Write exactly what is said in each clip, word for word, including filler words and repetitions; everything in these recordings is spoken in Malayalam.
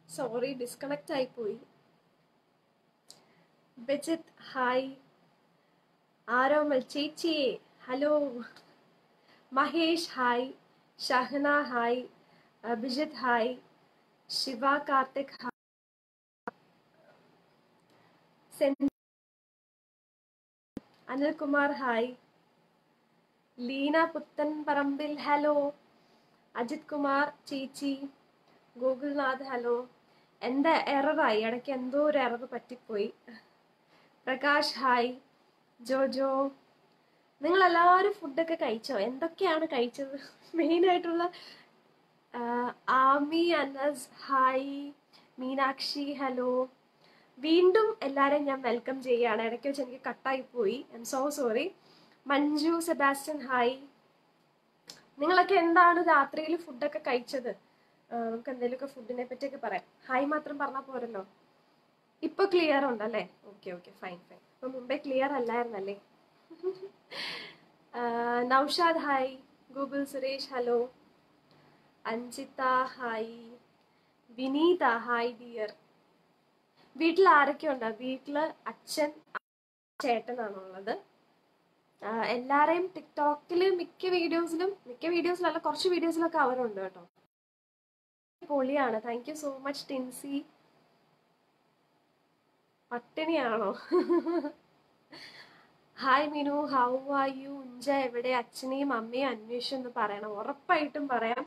Sorry, disconnect ആയിപ്പോയി. ബിജിത്ത് ഹായ്, ആരോമൽ ചേച്ചി hello, Mahesh hi, Shahana hi, Bijith hi, Shiva Karthik hi, Anilkumar hi, Leena Puthan Parambil hello, Ajith Kumar ചേച്ചി, ഗൂഗിൾനാഥ് ഹലോ. എന്താ എററായി, ഇടയ്ക്ക് എന്തോ ഒരു എറർ പറ്റിപ്പോയി. പ്രകാശ് ഹായ്, ജോജോ. നിങ്ങൾ എല്ലാവരും ഫുഡൊക്കെ കഴിച്ചോ? എന്തൊക്കെയാണ് കഴിച്ചത്? മെയിൻ ആയിട്ടുള്ള ആമി അനസ് ഹായ്, മീനാക്ഷി ഹലോ. വീണ്ടും എല്ലാവരെയും ഞാൻ വെൽക്കം ചെയ്യുകയാണ്. ഇടയ്ക്ക് വെച്ച് എനിക്ക് കട്ടായി പോയി, I'm so sorry. Manju Sebastian hi. നിങ്ങളൊക്കെ എന്താണ് രാത്രിയിൽ ഫുഡൊക്കെ കഴിച്ചത്? നമുക്ക് എന്തെങ്കിലുമൊക്കെ ഫുഡിനെ പറ്റിയൊക്കെ പറയാം. ഹായ് മാത്രം പറഞ്ഞാൽ പോരല്ലോ. ഇപ്പൊ ക്ലിയർ ഉണ്ടല്ലേ? Okay okay fine fine. ഇപ്പൊ മുമ്പേ ക്ലിയർ അല്ലായിരുന്നല്ലേ? Naushad hi, Google Suresh hello, Anjitha hi, Vineetha hi dear. വീട്ടിൽ ആരൊക്കെ ഉണ്ട്? വീട്ടില് അച്ഛൻ ചേട്ടനാണുള്ളത്. എല്ലാരെയും ടിക്ടോക്കില് മിക്ക വീഡിയോസിലും മിക്ക വീഡിയോസിലല്ല കുറച്ച് വീഡിയോസിലൊക്കെ അവരുണ്ട് കേട്ടോ. പൊളിയാണ്. Thank you so much Tincy. പട്ടിണിയാണോ? Hi Minu, how are you? ഉഞ്ച എവിടെ? അച്ഛനെയും അമ്മയും അന്വേഷിച്ചെന്ന് പറയണം. ഉറപ്പായിട്ടും പറയാം.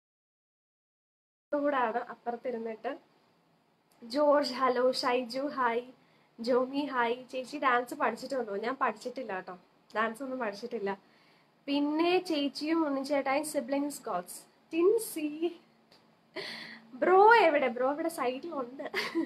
കൂടാണ് അപ്പുറത്തിരുന്നിട്ട്. George hello, Shaiju hi, Jomi hi. ചേച്ചി ഡാൻസ് പഠിച്ചിട്ടുണ്ടോ? ഞാൻ പഠിച്ചിട്ടില്ല കേട്ടോ, ഡാൻസ് ഒന്നും പഠിച്ചിട്ടില്ല. പിന്നെ ചേച്ചിയും ഉണ്ണിച്ചേട്ടായും സിബ്ലിങ്സ് ഗോൾസ്. ടിൻസി ബ്രോ എവിടെ? ബ്രോ ഇവിടെ സൈഡിലുണ്ട്.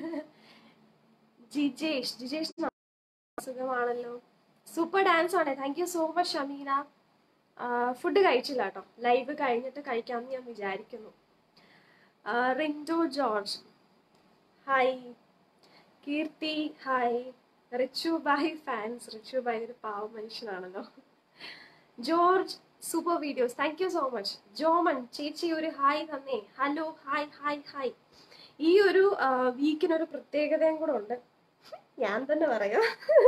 ജിജേഷ് ജിജേഷ് സുഖമാണല്ലോ. സൂപ്പർ ഡാൻസ് ആണ്. Thank you so much Shameena. Food കഴിച്ചില്ല കേട്ടോ, ലൈവ് കഴിഞ്ഞിട്ട് കഴിക്കാമെന്ന് ഞാൻ വിചാരിക്കുന്നു. Rindo George hi, Keerthi hi, Richu ബായ് ഫാൻസ്. റിച്ചു ബായ് ഒരു പാവ മനുഷ്യനാണല്ലോ. George super videos, thank you so much. Joman ചേച്ചി ഒരു ഹായ് തന്നേ. Hello hi hi hi. ഈ ഒരു വീക്കിനൊരു പ്രത്യേകതയും കൂടെ ഉണ്ട്, ഞാൻ തന്നെ പറയാം.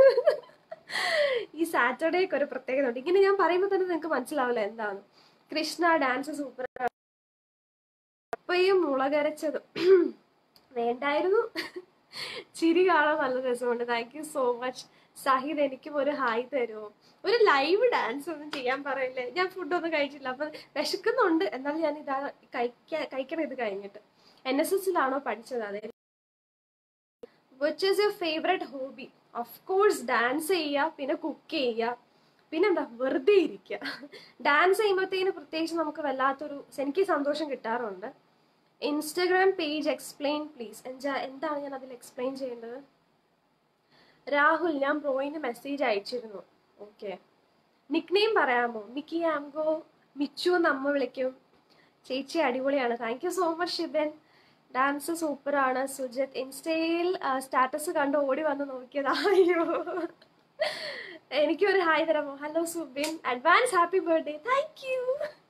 ഈ സാറ്റർഡേക്ക് ഒരു പ്രത്യേകത ഉണ്ട്. ഇങ്ങനെ ഞാൻ പറയുമ്പോൾ തന്നെ നിങ്ങൾക്ക് മനസ്സിലാവില്ല എന്താണ്. Krishna dance super. അപ്പയും മുളകരച്ചതും വേണ്ടായിരുന്നു. ചിരി കാണാൻ നല്ല രസമുണ്ട്. Thank you so much. Sahid എനിക്കും ഒരു ഹായ് തരുമോ? ഒരു ലൈവ് ഡാൻസ് ഒന്നും ചെയ്യാൻ പറയില്ലേ? ഞാൻ ഫുഡൊന്നും കഴിച്ചില്ല, അപ്പൊ വിശക്കുന്നുണ്ട്. എന്നാലും ഞാൻ ഇതാ കഴിക്കാൻ കഴിക്കണം ഇത് കഴിഞ്ഞിട്ട്. എൻ എസ് എസിലാണോ പഠിച്ചത്? അതെ. Which is your favourite hobby? Of course dance ചെയ്യുക, പിന്നെ കുക്ക് ചെയ്യുക, പിന്നെന്താ വെറുതെ ഇരിക്കുക. ഡാൻസ് ചെയ്യുമ്പോഴത്തേന് പ്രത്യേകിച്ച് നമുക്ക് വല്ലാത്തൊരു എനിക്ക് സന്തോഷം കിട്ടാറുണ്ട്. Instagram page explain please. എന്താ എന്താണ് ഞാൻ അതിൽ എക്സ്പ്ലെയിൻ ചെയ്യേണ്ടത്? രാഹുൽ, ഞാൻ ബ്രോയിന് മെസ്സേജ് അയച്ചിരുന്നു. ഓക്കെ, നിക് നെയിം പറയാമോ? മിക്കി ആംഗോ, മിച്ചു എന്ന് അമ്മ വിളിക്കും. ചേച്ചി അടിപൊളിയാണ്. Thank you so much Shiban. ഡാൻസ് സൂപ്പറാണ്. സുജിത് ഇൻസ്റ്റയിൽ സ്റ്റാറ്റസ് കണ്ട് ഓടി വന്ന് നോക്കിയതാ. അയ്യോ, എനിക്കൊരു ഹായ് തരാമോ? Hello Subin, advance happy birthday. Thank you.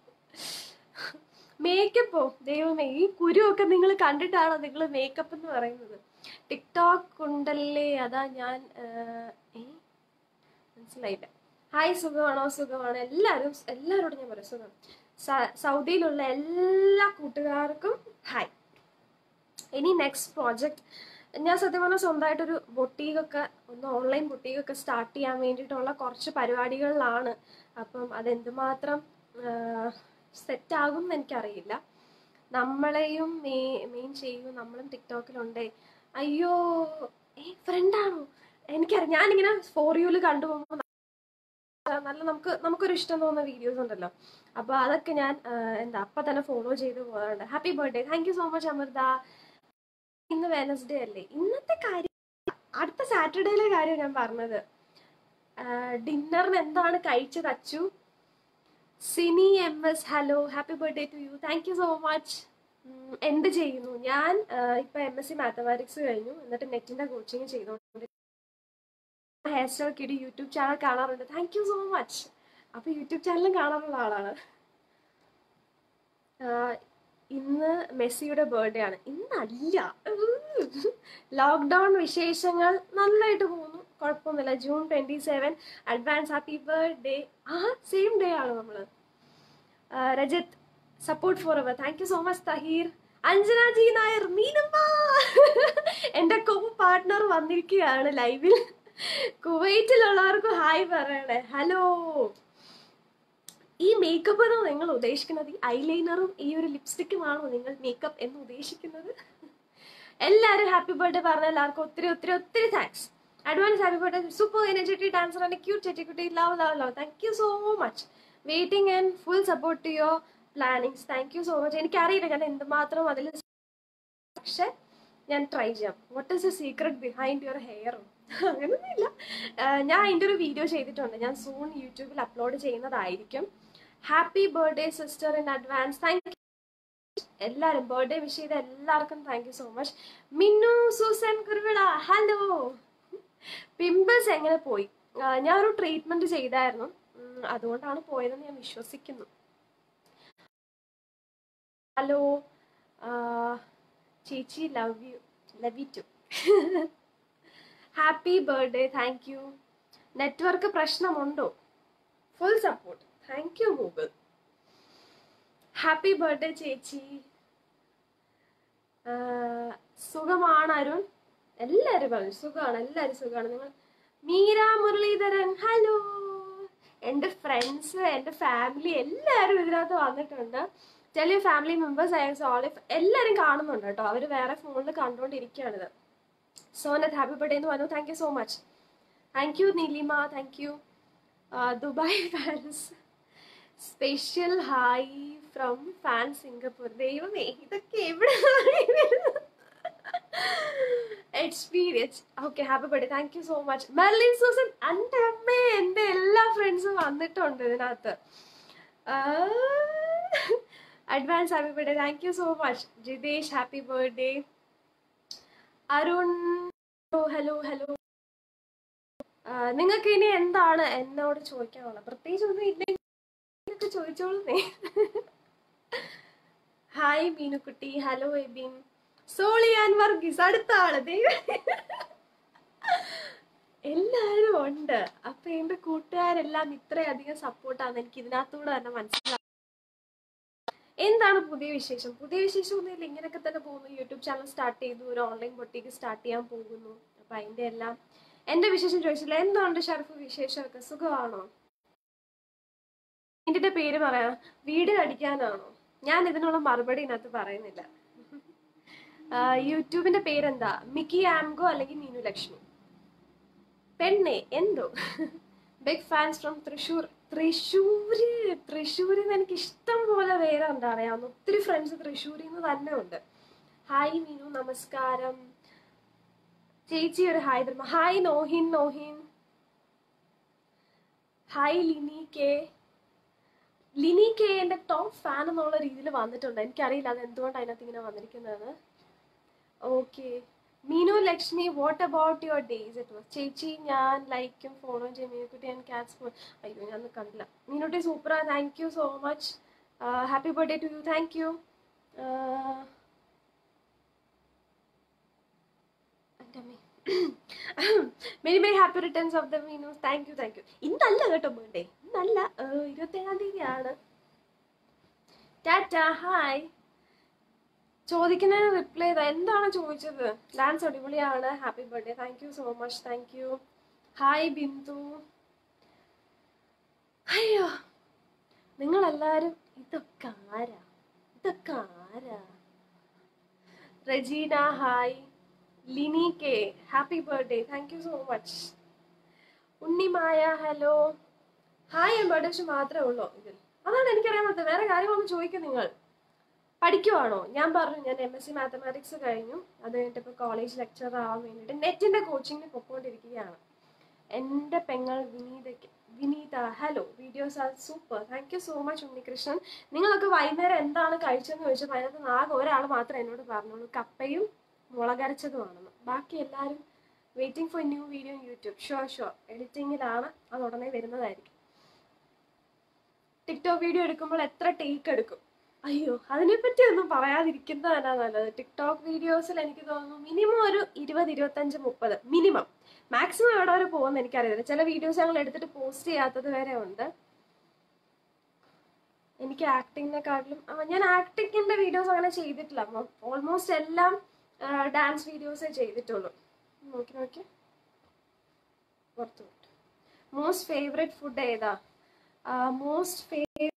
മേക്കപ്പോ ദൈവമേ, ഈ കുരുവൊക്കെ നിങ്ങൾ കണ്ടിട്ടാണോ നിങ്ങൾ മേക്കപ്പ് എന്ന് പറയുന്നത്? ടിക്ടോക്ക് ഉണ്ടല്ലേ, അതാ ഞാൻ മനസ്സിലായില്ല. ഹായ്, സുഖമാണോ? സുഖമാണ്. എല്ലാവരും എല്ലാവരോടും ഞാൻ പറയാം സുഖം. സൗദിയിലുള്ള എല്ലാ കൂട്ടുകാർക്കും ഹായ്. ഇനി നെക്സ്റ്റ് പ്രോജക്റ്റ്, ഞാൻ സത്യം പറഞ്ഞാൽ സ്വന്തമായിട്ടൊരു ബൊട്ടീകൊക്കെ ഒന്ന് ഓൺലൈൻ ബൊട്ടീകൊക്കെ സ്റ്റാർട്ട് ചെയ്യാൻ വേണ്ടിയിട്ടുള്ള കുറച്ച് പരിപാടികളിലാണ്. അപ്പം അതെന്തുമാത്രം സെറ്റാകും എന്ന് എനിക്കറിയില്ല. നമ്മളെയും മെയിൻ ചെയ്യും. നമ്മളും ടിക്ടോക്കിലുണ്ടേ. അയ്യോ, ഏ ഫ്രണ്ടാണോ? എനിക്കറിയാം. ഞാനിങ്ങനെ ഫോർ യുവിൽ കണ്ടുപോകുമ്പോൾ നല്ല നമുക്ക് നമുക്കൊരു ഇഷ്ടം തോന്നുന്ന വീഡിയോസ് ഉണ്ടല്ലോ, അപ്പൊ അതൊക്കെ ഞാൻ എന്താ അപ്പൊ തന്നെ ഫോളോ ചെയ്ത് പോകാറുണ്ട്. Happy birthday. Thank you so much Amritha. ഇന്ന് വെനസ്ഡേ അല്ലേ? ഇന്നത്തെ കാര്യം അടുത്ത സാറ്റർഡേയിലെ കാര്യം ഞാൻ പറഞ്ഞത്. ഡിന്നറിന് എന്താണ് കഴിച്ചത് Achu? Sini M S hello, happy birthday to you. Thank you so much. എന്ത് ചെയ്യുന്നു? ഞാൻ ഇപ്പൊ എം എസ് സി മാത്തമാറ്റിക്സ് കഴിഞ്ഞു, എന്നിട്ട് നെറ്റിന്റെ കോച്ചിങ് ചെയ്തോണ്ട് ഹെയർ സ്റ്റൈൽ കിടി യൂട്യൂബ് ചാനൽ കാണാറുണ്ട്. Thank you so much. അപ്പൊ യൂട്യൂബ് ചാനലും കാണാറുള്ള ആളാണ്. ഇന്ന് മെസ്സിയുടെ ബർത്ത്ഡേ ആണ്. ഇന്നല്ല, ലോക്ക്ഡൗൺ വിശേഷങ്ങൾ നന്നായിട്ട് പോകുന്നു, കുഴപ്പമൊന്നുമില്ല. June twenty seven advance happy birthday. ആ സെയിം ഡേ ആണ് നമ്മള്. Rajath support forever, thank you so much Thaheer. Anjana G Nair, Meenamma എന്റെ കോ പാർട്ട്ണർ വന്നിരിക്കുകയാണ് ലൈവിൽ. കുവൈറ്റിലുള്ളവർക്ക് ഹായ് പറയണേ. ഹലോ. ഈ മേക്കപ്പ് എന്നോ നിങ്ങൾ ഉദ്ദേശിക്കുന്നത് ഈ ഐലൈനറും ഈ ഒരു ലിപ്സ്റ്റിക്കുമാണോ നിങ്ങൾ മേക്കപ്പ് എന്ന് ഉദ്ദേശിക്കുന്നത്? എല്ലാവരും ഹാപ്പി ബർത്ത്ഡേ പറഞ്ഞ എല്ലാവർക്കും ഒത്തിരി ഒത്തിരി ഒത്തിരി thanks. Advance happy birthday. Super energetic dancer and cute ചെറ്റിക്കുട്ടി. Love love love. Thank you so much. Waiting and full support to your plannings. Thank you so much. എനിക്കറിയില്ല ഞാൻ എന്തുമാത്രം അതിൽ, പക്ഷെ ഞാൻ ട്രൈ ചെയ്യാം. What is the secret behind your hair? അങ്ങനെയൊന്നുമില്ല. ഞാൻ അതിൻ്റെ ഒരു വീഡിയോ ചെയ്തിട്ടുണ്ട്, ഞാൻ സൂൺ യൂട്യൂബിൽ അപ്ലോഡ് ചെയ്യുന്നതായിരിക്കും. Happy birthday sister in advance. Thank you എല്ലാവരും. ബർത്ത്ഡേ വിഷ് ചെയ്ത എല്ലാവർക്കും thank you so much. Minnu Susan Kuruvila, hello. Pimples എങ്ങനെ പോയി? ഞാൻ ഒരു ട്രീറ്റ്മെന്റ് ചെയ്തായിരുന്നു, അതുകൊണ്ടാണ് പോയതെന്ന് ഞാൻ വിശ്വസിക്കുന്നു. ഹലോ ചേച്ചി, love you. Love you too. Happy birthday. Thank you. Network പ്രശ്നമുണ്ടോ? Full support. Thank you Google. Happy birthday ചേച്ചി. സുഖമാണ് അരുൺ. എല്ലാവരും പറഞ്ഞു സുഖമാണ്, എല്ലാവരും സുഖമാണ്. നിങ്ങൾ മീര മുരളീധരൻ, ഹലോ. എൻ്റെ ഫ്രണ്ട്സ്, എൻ്റെ ഫാമിലി എല്ലാവരും ഇതിനകത്ത് വന്നിട്ടുണ്ട്. ചില ഫാമിലി മെമ്പേഴ്സ് ആയ ഓളിഫ് എല്ലാവരും കാണുന്നുണ്ട് കേട്ടോ. അവർ വേറെ ഫോണിൽ കണ്ടുകൊണ്ടിരിക്കുകയാണിത്. സോനത്ത് ഹാപ്പി ബർത്ത്ഡേ എന്ന് പറഞ്ഞു. Thank you so much. Thank you Neelima. Thank you. Dubai fans special hi from fan Singapore. ദൈവമേ, ഇതൊക്കെ എവിടെ experience. Okay, happy birthday. Thank you so much. Merlin Susan, എൻ്റെ അമ്മേ, എൻ്റെ എല്ലാ ഫ്രണ്ട്സും വന്നിട്ടുണ്ട് ഇതിനകത്ത്. Advance happy birthday. Thank you so much. Jithesh happy birthday. Arun hello hello. നിങ്ങൾക്ക് ഇനി എന്താണ് എന്നോട് ചോദിക്കാനുള്ളത്? പ്രത്യേകിച്ച് ഒന്നും ഇല്ലെങ്കിൽ ചോദിച്ചോളൂന്നേ. ഹായ് മീനുക്കുട്ടി. ഹലോ എബിൻ. സോളിയാൻ വർഗീസ് അടുത്ത ആള്. എല്ലാരും ഉണ്ട്. അപ്പൊ എന്റെ കൂട്ടുകാരെല്ലാം ഇത്രയധികം സപ്പോർട്ടാണ് എനിക്ക് ഇതിനകത്തൂടെ തന്നെ മനസ്സിലാവും. എന്താണ് പുതിയ വിശേഷം? പുതിയ വിശേഷം ഒന്നുമില്ല, ഇങ്ങനെയൊക്കെ തന്നെ പോകുന്നു. യൂട്യൂബ് ചാനൽ സ്റ്റാർട്ട് ചെയ്തു, ഒരു ഓൺലൈൻ ബൊട്ടീക്ക് സ്റ്റാർട്ട് ചെയ്യാൻ പോകുന്നു. അപ്പൊ അതിന്റെ എല്ലാം എന്റെ വിശേഷം ചോദിച്ചില്ല. എന്തുകൊണ്ട് ഷർഫ് വിശേഷമൊക്കെ? സുഖമാണോ? ഇതിന്റെ പേര് പറയാം, വീട് അടിക്കാനാണോ? ഞാൻ ഇതിനുള്ള മറുപടി ഇതിനകത്ത് പറയുന്നില്ല. യൂട്യൂബിന്റെ പേരെന്താ? മിക്കി ആംഗോ അല്ലെങ്കിൽ മീനു ലക്ഷ്മി. പെണ്ണെ എന്തോ. Big fans from Thrissur. Thrissur തൃശ്ശൂരിൽ നിന്ന് എനിക്ക് ഇഷ്ടം പോലെ പേര് അറിയാവുന്ന ഒത്തിരി ഫ്രണ്ട്സ് തൃശ്ശൂരിൽ നിന്ന് തന്നെ ഉണ്ട്. ഹായ് മീനു, നമസ്കാരം. ചേച്ചി ഒരു ഹായ് തരുമോ? Hi Nohin. Nohin hi. Lini K. Lini K എന്റെ ടോപ്പ് ഫാൻ എന്നുള്ള രീതിയിൽ വന്നിട്ടുണ്ട്. എനിക്കറിയില്ല അത് എന്തുകൊണ്ട് അതിനകത്ത് ഇങ്ങനെ വന്നിരിക്കുന്നതെന്ന്. Okay. Meenu Lakshmi, what about your days it was? ചേച്ചി ഞാൻ ലൈക്കും ഫോളോയും ചെയ്യും മീനുക്കുട്ടി ആൻഡ് ക്യാറ്റ്സ് ഫോൺ. അയ്യോ ഞാൻ കണ്ടില്ല. മീനുട്ടി സൂപ്പറാ. Thank you so much. Happy birthday to you. Thank you. Many many happy returns of the Meenu. Thank you thank you. ഇന്നല്ല കേട്ടോ ബർത്ത്ഡേ, ഇന്നല്ല, ഇരുപത്തേഴാം തീയതിയാണ്. ടാറ്റ. ഹായ്. ചോദിക്കുന്നതിന് റിപ്ലൈ ചെയ്താ. എന്താണ് ചോദിച്ചത്? ഡാൻസ് അടിപൊളിയാണ്. Happy birthday. Thank you so much. Thank you. Hi Bindu. അയ്യോ നിങ്ങളെല്ലാരും ഇതൊക്കെ ആരാ? ഇതൊക്കെ ആരാ? Rajeena hi. Lini K happy birthday. Thank you so much. Unnimaya hello. Hi and birthday മാത്രമേ ഉള്ളൂ ഇതിൽ. അതാണ് എനിക്കറിയാൻ പറ്റുന്നത്. വേറെ കാര്യങ്ങളൊന്നും ചോദിക്കും. നിങ്ങൾ പഠിക്കുവാണോ? ഞാൻ പറഞ്ഞു ഞാൻ എം എസ് സി മാത്തമാറ്റിക്സ് കഴിഞ്ഞു. അത് കഴിഞ്ഞിട്ട് ഇപ്പോൾ കോളേജ് ലെക്ചറർ ആവാൻ വേണ്ടിയിട്ട് നെറ്റിന്റെ കോച്ചിങ്ങിന് പൊക്കോണ്ടിരിക്കുകയാണ്. എൻ്റെ പെങ്ങൾ വിനീതയ്ക്ക് Vineetha hello. Videos are super. Thank you so much Unnikrishnan. നിങ്ങളൊക്കെ വൈകുന്നേരം എന്താണ് കഴിച്ചതെന്ന് ചോദിച്ചപ്പോൾ അതിനകത്ത് ആകെ ഒരാൾ മാത്രമേ എന്നോട് പറഞ്ഞോളൂ, കപ്പയും മുളകരച്ചതുമാണെന്ന്. ബാക്കി എല്ലാവരും waiting for new video YouTube. Sure sure എഡിറ്റിങ്ങിലാണ്, അത് ഉടനെ വരുന്നതായിരിക്കും. ടിക്ടോക്ക് വീഡിയോ എടുക്കുമ്പോൾ എത്ര ടേക്ക് എടുക്കും? അയ്യോ, അതിനെപ്പറ്റി ഒന്നും പറയാതിരിക്കുന്നതല്ല നല്ലത്. ടിക്ടോക്ക് വീഡിയോസിൽ എനിക്ക് തോന്നുന്നു മിനിമം ഒരു ഇരുപത് ഇരുപത്തഞ്ച് മുപ്പത് മിനിമം. മാക്സിമം എവിടെ വരെ പോകുമെന്ന് എനിക്കറിയില്ല. ചില വീഡിയോസ് ഞങ്ങൾ എടുത്തിട്ട് പോസ്റ്റ് ചെയ്യാത്തത് വരെ ഉണ്ട്. എനിക്ക് ആക്ടിങ്ങിനെക്കാട്ടിലും ഞാൻ ആക്ടിങ്ങിന്റെ വീഡിയോസ് അങ്ങനെ ചെയ്തിട്ടില്ല. അപ്പം ഓൾമോസ്റ്റ് എല്ലാം ഡാൻസ് വീഡിയോസേ ചെയ്തിട്ടുള്ളൂ. നോക്കി നോക്കി പുറത്തു വിട്ടു. മോസ്റ്റ് ഫേവറേറ്റ് ഫുഡ് ഏതാ? മോസ്റ്റ് ഫേവറേറ്റ്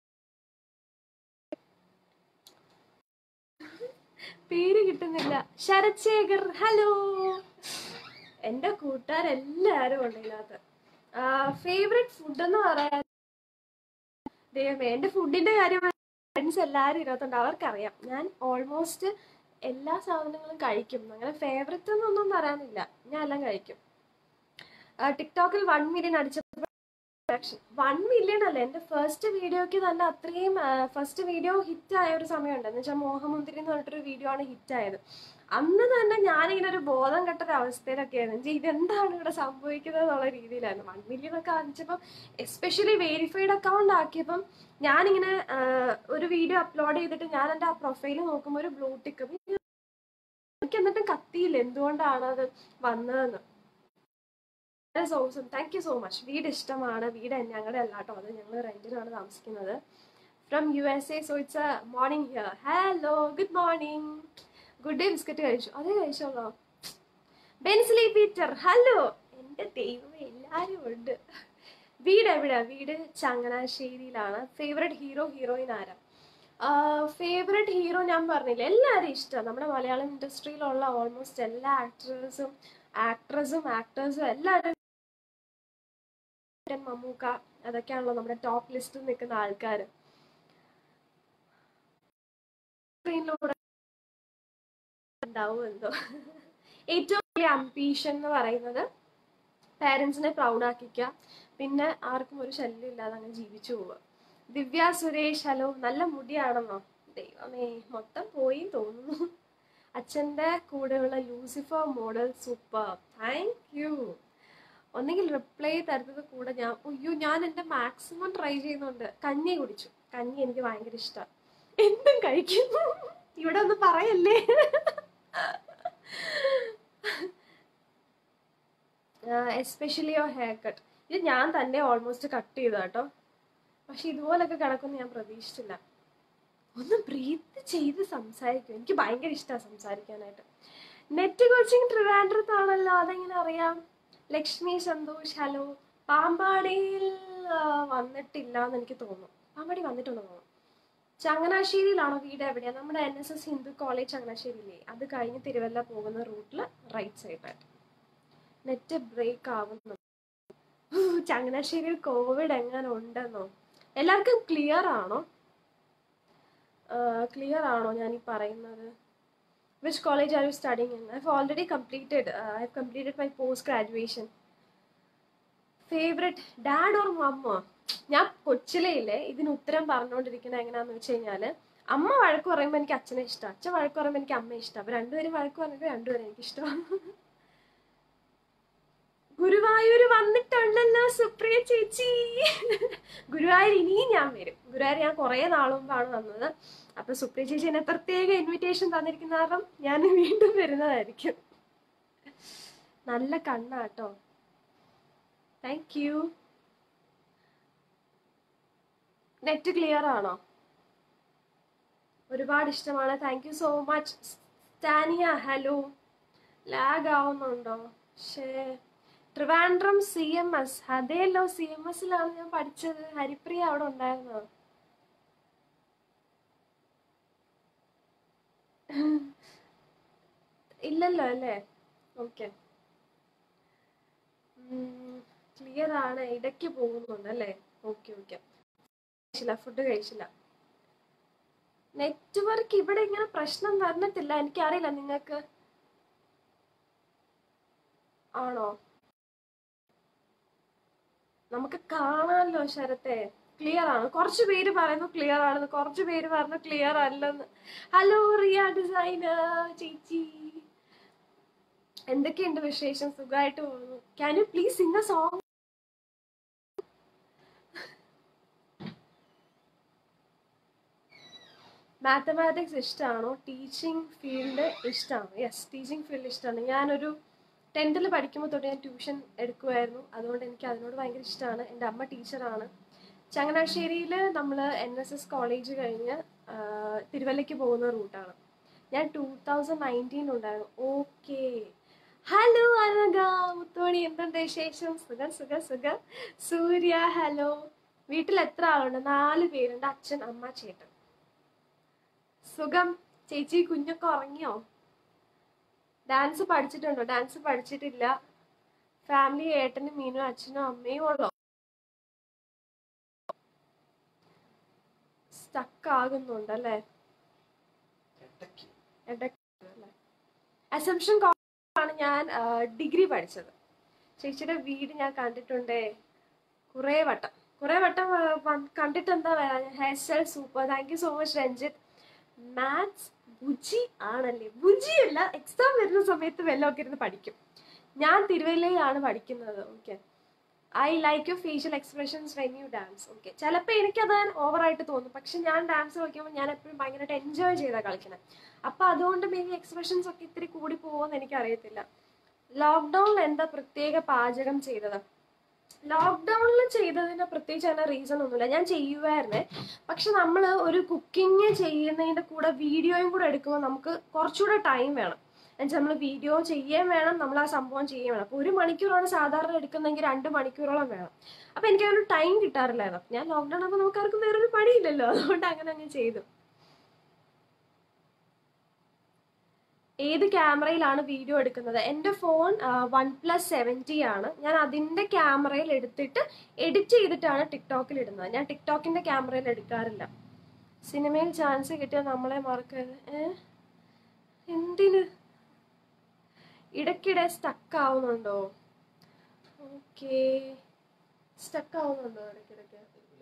പേര് കിട്ടുന്നില്ല. ശരത്ശേഖർ, ഹലോ. എന്റെ കൂട്ടുകാരെല്ലാരും ഉണ്ട് ഇതിനകത്ത്. ഫേവറേറ്റ് ഫുഡ് എന്ന് പറയാൻ ദൈവമേ, എന്റെ ഫുഡിന്റെ കാര്യം ഫ്രണ്ട്സ് എല്ലാവരും ഇതിനകത്തുണ്ട്, അവർക്കറിയാം. ഞാൻ ഓൾമോസ്റ്റ് എല്ലാ സാധനങ്ങളും കഴിക്കും. അങ്ങനെ ഫേവറേറ്റ് എന്നൊന്നും പറയാനില്ല, ഞാൻ എല്ലാം കഴിക്കും. ടിക്ടോക്കിൽ വൺ മില്യൺ അടിച്ചപ്പോൾ വൺ മില്യൺ അല്ല, എന്റെ ഫസ്റ്റ് വീഡിയോക്ക് തന്നെ അത്രയും ഫസ്റ്റ് വീഡിയോ ഹിറ്റ് ആയ ഒരു സമയമുണ്ട്. എന്ന് വെച്ചാൽ മോഹമുന്തിരി എന്ന് പറഞ്ഞിട്ടൊരു വീഡിയോ ആണ് ഹിറ്റ് ആയത്. അന്ന് തന്നെ ഞാനിങ്ങനെ ഒരു ബോധം കെട്ടൊരു അവസ്ഥയിലൊക്കെയായിരുന്നു. എനിക്ക് ഇതെന്താണ് ഇവിടെ സംഭവിക്കുന്നത് എന്നുള്ള രീതിയിലായിരുന്നു. വൺ മില്യൺ ഒക്കെ കാണിച്ചപ്പം, എസ്പെഷ്യലി വെരിഫൈഡ് അക്കൗണ്ട് ആക്കിയപ്പം ഞാനിങ്ങനെ ഒരു വീഡിയോ അപ്ലോഡ് ചെയ്തിട്ട് ഞാൻ എൻ്റെ ആ പ്രൊഫൈൽ നോക്കുമ്പോൾ ഒരു ബ്ലൂ ടിക്ക്. എനിക്ക് എന്നിട്ടും കത്തിയില്ല എന്തുകൊണ്ടാണ് അത് വന്നതെന്ന്. Thank you so much. വീട് ഇഷ്ടമാണ്. വീട് ഞങ്ങളുടെ അല്ല കേട്ടോ, അത് ഞങ്ങൾ റെന്റിനാണ് താമസിക്കുന്നത്. From U S A, so it's a morning here. Hello, good morning. Good day biscuit കഴിച്ചു? അതേ കഴിച്ചോളോ. ബെൻസ്ലി പീറ്റർ, ഹലോ. എന്റെ ദൈവം, എല്ലാരും ഉണ്ട്. വീട് എവിടെയാ? വീട് ചങ്ങനാശ്ശേരിയിലാണ്. ഫേവറേറ്റ് ഹീറോ ഹീറോയിൻ ആരാ? ഫേവറേറ്റ് ഹീറോ ഞാൻ പറഞ്ഞില്ല, എല്ലാവരും ഇഷ്ടമാണ്. നമ്മുടെ മലയാളം ഇൻഡസ്ട്രിയിലുള്ള ഓൾമോസ്റ്റ് എല്ലാ ആക്ടേഴ്സും ആക്ട്രസും ആക്ടേഴ്സും എല്ലാവരും. മമ്മൂക്ക, അതൊക്കെയാണല്ലോ നമ്മുടെ ടോപ്പ് ലിസ്റ്റിൽ നിൽക്കുന്ന ആൾക്കാർ. സ്ക്രീനിലൂടെ ഉണ്ടാവും എന്തോ. ഏറ്റവും വലിയ അംബീഷൻ എന്ന് പറയുന്നത് പാരൻസിനെ പ്രൗഡ് ആക്കിക്കുക, പിന്നെ ആർക്കും ഒരു ശല്യം ഇല്ലാതെ അങ്ങ് ജീവിച്ചു പോവുക. ദിവ്യ സുരേഷ്, ഹലോ. നല്ല മുടിയാണെന്നോ? ദൈവമേ, മൊത്തം പോയി തോന്നുന്നു. അച്ഛൻ്റെ കൂടെയുള്ള Lucifer model super, thank you. ഒന്നെങ്കിൽ റിപ്ലൈ തരുന്നത് കൂടെ ഞാൻ അയ്യോ ഞാൻ എൻ്റെ മാക്സിമം ട്രൈ ചെയ്യുന്നുണ്ട്. കഞ്ഞി കുടിച്ചു. കഞ്ഞി എനിക്ക് ഭയങ്കര ഇഷ്ടമാണ്. എന്തും കഴിക്കുന്നു. ഇവിടെ ഒന്ന് പറയല്ലേ. Especially your hair cut. ഇത് ഞാൻ തന്നെ ഓൾമോസ്റ്റ് കട്ട് ചെയ്ത കേട്ടോ. പക്ഷെ ഇതുപോലൊക്കെ കിടക്കുമെന്ന് ഞാൻ പ്രതീക്ഷിച്ചില്ല. ഒന്ന് ബ്രീത്ത് ചെയ്ത് സംസാരിക്കും. എനിക്ക് ഭയങ്കര ഇഷ്ടമാണ് സംസാരിക്കാനായിട്ട്. നെറ്റ് കോച്ചിങ് ട്രിവാൻഡ്രത്താണല്ലോ, അതെങ്ങനെ അറിയാം? ലക്ഷ്മി സന്തോഷ്, ഹലോ. പാമ്പാടിയിൽ വന്നിട്ടില്ല എന്ന് എനിക്ക് തോന്നുന്നു. പാമ്പാടി വന്നിട്ടുണ്ടെന്ന് തോന്നുന്നു. ചങ്ങനാശ്ശേരിയിലാണോ? വീട് എവിടെയാ? നമ്മുടെ N S S Hindu college ചങ്ങനാശ്ശേരിയില്ലേ, അത് കഴിഞ്ഞ് തിരുവല്ല പോകുന്ന റൂട്ടിൽ റൈറ്റ് സൈഡിലായിട്ട്. നെറ്റ് ബ്രേക്ക് ആവുന്നു. ചങ്ങനാശ്ശേരിയിൽ കോവിഡ് എങ്ങനെ ഉണ്ടെന്നോ? എല്ലാവർക്കും ക്ലിയർ ആണോ? ക്ലിയർ ആണോ ഞാൻ ഈ പറയുന്നത്? Which college are you studying in? I've already completed. Uh, I've completed my post graduation. Favorite dad or mama? ഞാൻ കൊച്ചിലേ ഇല്ലേ ഇതിന് ഉത്തരം പറഞ്ഞുകൊണ്ടിരിക്കുന്നത് എങ്ങനെയാന്ന് വെച്ച് കഴിഞ്ഞാല്, അമ്മ വഴക്ക് പറയുമ്പോൾ എനിക്ക് അച്ഛനെ ഇഷ്ടം, അച്ഛൻ വഴക്ക് പറയുമ്പോൾ എനിക്ക് അമ്മയെ ഇഷ്ടം. അപ്പൊ രണ്ടുപേരും വഴക്ക് പറഞ്ഞിട്ട് രണ്ടുപേരും എനിക്ക് ഇഷ്ടമാണ്. ഗുരുവായൂർ വന്നിട്ടുണ്ടല്ലോ സുപ്രിയ ചേച്ചി. ഗുരുവായൂർ ഇനിയും ഞാൻ വരും. ഗുരുവായൂർ ഞാൻ കുറെ നാള് മുമ്പാണ് വന്നത്. അപ്പൊ സുപ്രിയ ചേച്ചി എന്നെ പ്രത്യേക ഇൻവിറ്റേഷൻ തന്നിരിക്കുന്ന കാരണം ഞാൻ വീണ്ടും വരുന്നതായിരിക്കും. നല്ല കണ്ണാട്ടോ. Thank you. നെറ്റ് ക്ലിയർ ആണോ? ഒരുപാട് ഇഷ്ടമാണ്. Thank you so much. Stania, hello. Lag ആവുന്നുണ്ടോ? ശേ, ട്രിവാൻഡ്രം സി എം എസ്. അതേല്ലോ, സി എം എസിലാണ് ഞാൻ പഠിച്ചത്. ഹരിപ്രിയ അവിടെ ഉണ്ടായിരുന്നോ? ഇല്ലല്ലോ അല്ലേ? ഓക്കെ, ക്ലിയർ ആണ്. ഇടയ്ക്ക് പോകുന്നുണ്ട് അല്ലേ? Okay okay. കഴിച്ചില്ല, ഫുഡ് കഴിച്ചില്ല. നെറ്റ്വർക്ക് ഇവിടെ ഇങ്ങനെ പ്രശ്നം വന്നിട്ടില്ല. എനിക്കറിയില്ല, നിങ്ങൾക്ക് ആണോ? നമുക്ക് കാണാമല്ലോ ശരത്തെ. ക്ലിയർ ആണ്. കുറച്ച് പേര് പറയുന്നു ക്ലിയർ ആണെന്ന്, കുറച്ച് പേര് പറഞ്ഞു ക്ലിയർ അല്ലെന്ന്. ഹലോ റിയ ഡിസൈനർ ചേച്ചി, എന്തൊക്കെയുണ്ട് വിശേഷം? സുഖമായിട്ട് പോകുന്നു. Can you please sing a song? Mathematics ഇഷ്ടമാണോ? ടീച്ചിങ് ഫീൽഡ് ഇഷ്ടമാണോ? യെസ്, ടീച്ചിങ് ഫീൽഡ് ഇഷ്ടമാണ്. ഞാനൊരു ടെൻത്തിൽ പഠിക്കുമ്പോൾ തൊട്ട് ഞാൻ ട്യൂഷൻ എടുക്കുമായിരുന്നു. അതുകൊണ്ട് എനിക്ക് അതിനോട് ഭയങ്കര ഇഷ്ടമാണ്. എൻ്റെ അമ്മ ടീച്ചറാണ്. ചങ്ങനാശ്ശേരിയിൽ നമ്മൾ എൻ എസ് എസ് കോളേജ് കഴിഞ്ഞ് തിരുവല്ലയ്ക്ക് പോകുന്ന റൂട്ടാണ്. ഞാൻ ടൂ തൗസൻഡ് നയൻറ്റീൻ ഉണ്ടായിരുന്നു. ഓക്കെ, ഹലോ അനഘ മുത്തോണി, എന്തുണ്ട് വിശേഷം? സുഖം സുഖം സുഖം. സൂര്യ ഹലോ. വീട്ടിൽ എത്ര ആളുണ്ട്? നാല് പേരുണ്ട്, അച്ഛൻ അമ്മ ചേട്ടൻ. സുഖം. ചേച്ചി കുഞ്ഞൊക്കെ ഉറങ്ങിയോ? ഡാൻസ് പഠിച്ചിട്ടുണ്ടോ? ഡാൻസ് പഠിച്ചിട്ടില്ല. ഫാമിലി ഏട്ടനും മീനും അച്ഛനും അമ്മയും ഉള്ളോ? സ്റ്റക്ക് ആകുന്നുണ്ടല്ലേ? അസംഷൻ ആണ് ഞാൻ ഡിഗ്രി പഠിച്ചത്. ചേച്ചിയുടെ വീട് ഞാൻ കണ്ടിട്ടുണ്ടേ കുറേ വട്ടം കുറേ വട്ടം കണ്ടിട്ട് എന്താ വരാ? Hair style super, thank you so much Ranjith. Maths ബുജി ആണല്ലേ? ബുജിയല്ല, എക്സാം വരുന്ന സമയത്ത് വെല്ലമൊക്കെ ഇരുന്ന് പഠിക്കും. ഞാൻ തിരുവല്ലയിലാണ് പഠിക്കുന്നത്. Okay, I like you facial expressions when you dance. Okay, ചിലപ്പോൾ എനിക്കത് ഓവറായിട്ട് തോന്നും, പക്ഷെ ഞാൻ ഡാൻസ് കളിക്കുമ്പോൾ ഞാൻ എപ്പോഴും ഭയങ്കരമായിട്ട് എൻജോയ് ചെയ്താണ് കളിക്കുന്നത്. അപ്പം അതുകൊണ്ട് മേ ബി എക്സ്പ്രഷൻസ് ഒക്കെ ഇത്തിരി കൂടി പോകുമെന്ന് എനിക്കറിയത്തില്ല. ലോക്ക്ഡൗണിൽ എന്താ പ്രത്യേക പാചകം ചെയ്തത്? ലോക്ക്ഡൗണിൽ ചെയ്തതിന് പ്രത്യേകിച്ച് അങ്ങനെ റീസൺ ഒന്നുമില്ല. ഞാൻ ചെയ്യുമായിരുന്നേ, പക്ഷെ നമ്മൾ ഒരു കുക്കിംഗ് ചെയ്യുന്നതിൻ്റെ കൂടെ വീഡിയോയും കൂടെ എടുക്കുമ്പോൾ നമുക്ക് കുറച്ചുകൂടെ ടൈം വേണം. എന്നുവെച്ചാൽ നമ്മൾ വീഡിയോ ചെയ്യാൻ വേണം, നമ്മൾ ആ സംഭവം ചെയ്യാൻ വേണം. അപ്പോൾ ഒരു മണിക്കൂറാണ് സാധാരണ എടുക്കുന്നതെങ്കിൽ രണ്ട് മണിക്കൂറോളം വേണം. അപ്പോൾ എനിക്കതൊരു ടൈം കിട്ടാറില്ലായിരുന്നു. ഞാൻ ലോക്ക്ഡൗൺ ആകുമ്പോൾ നമുക്ക് ആർക്കും വേറൊരു പണിയില്ലല്ലോ, അതുകൊണ്ട് അങ്ങനെ അങ്ങ് ചെയ്തു. ഏത് ക്യാമറയിലാണ് വീഡിയോ എടുക്കുന്നത്? എൻ്റെ ഫോൺ വൺ പ്ലസ് സെവൻറ്റി ആണ്. ഞാൻ അതിൻ്റെ ക്യാമറയിൽ എടുത്തിട്ട് എഡിറ്റ് ചെയ്തിട്ടാണ് ടിക്ടോക്കിൽ ഇടുന്നത്. ഞാൻ ടിക്ടോക്കിൻ്റെ ക്യാമറയിൽ എടുക്കാറില്ല. സിനിമയിൽ ചാൻസ് കിട്ടിയാൽ നമ്മളെ മറക്കരുത്. ഏഹ് എന്തിന്? ഇടയ്ക്കിടെ സ്റ്റക്ക് ആവുന്നുണ്ടോ? ഓക്കെ, സ്റ്റക്ക് ആവുന്നുണ്ടോ ഇടയ്ക്കിടയ്ക്ക്?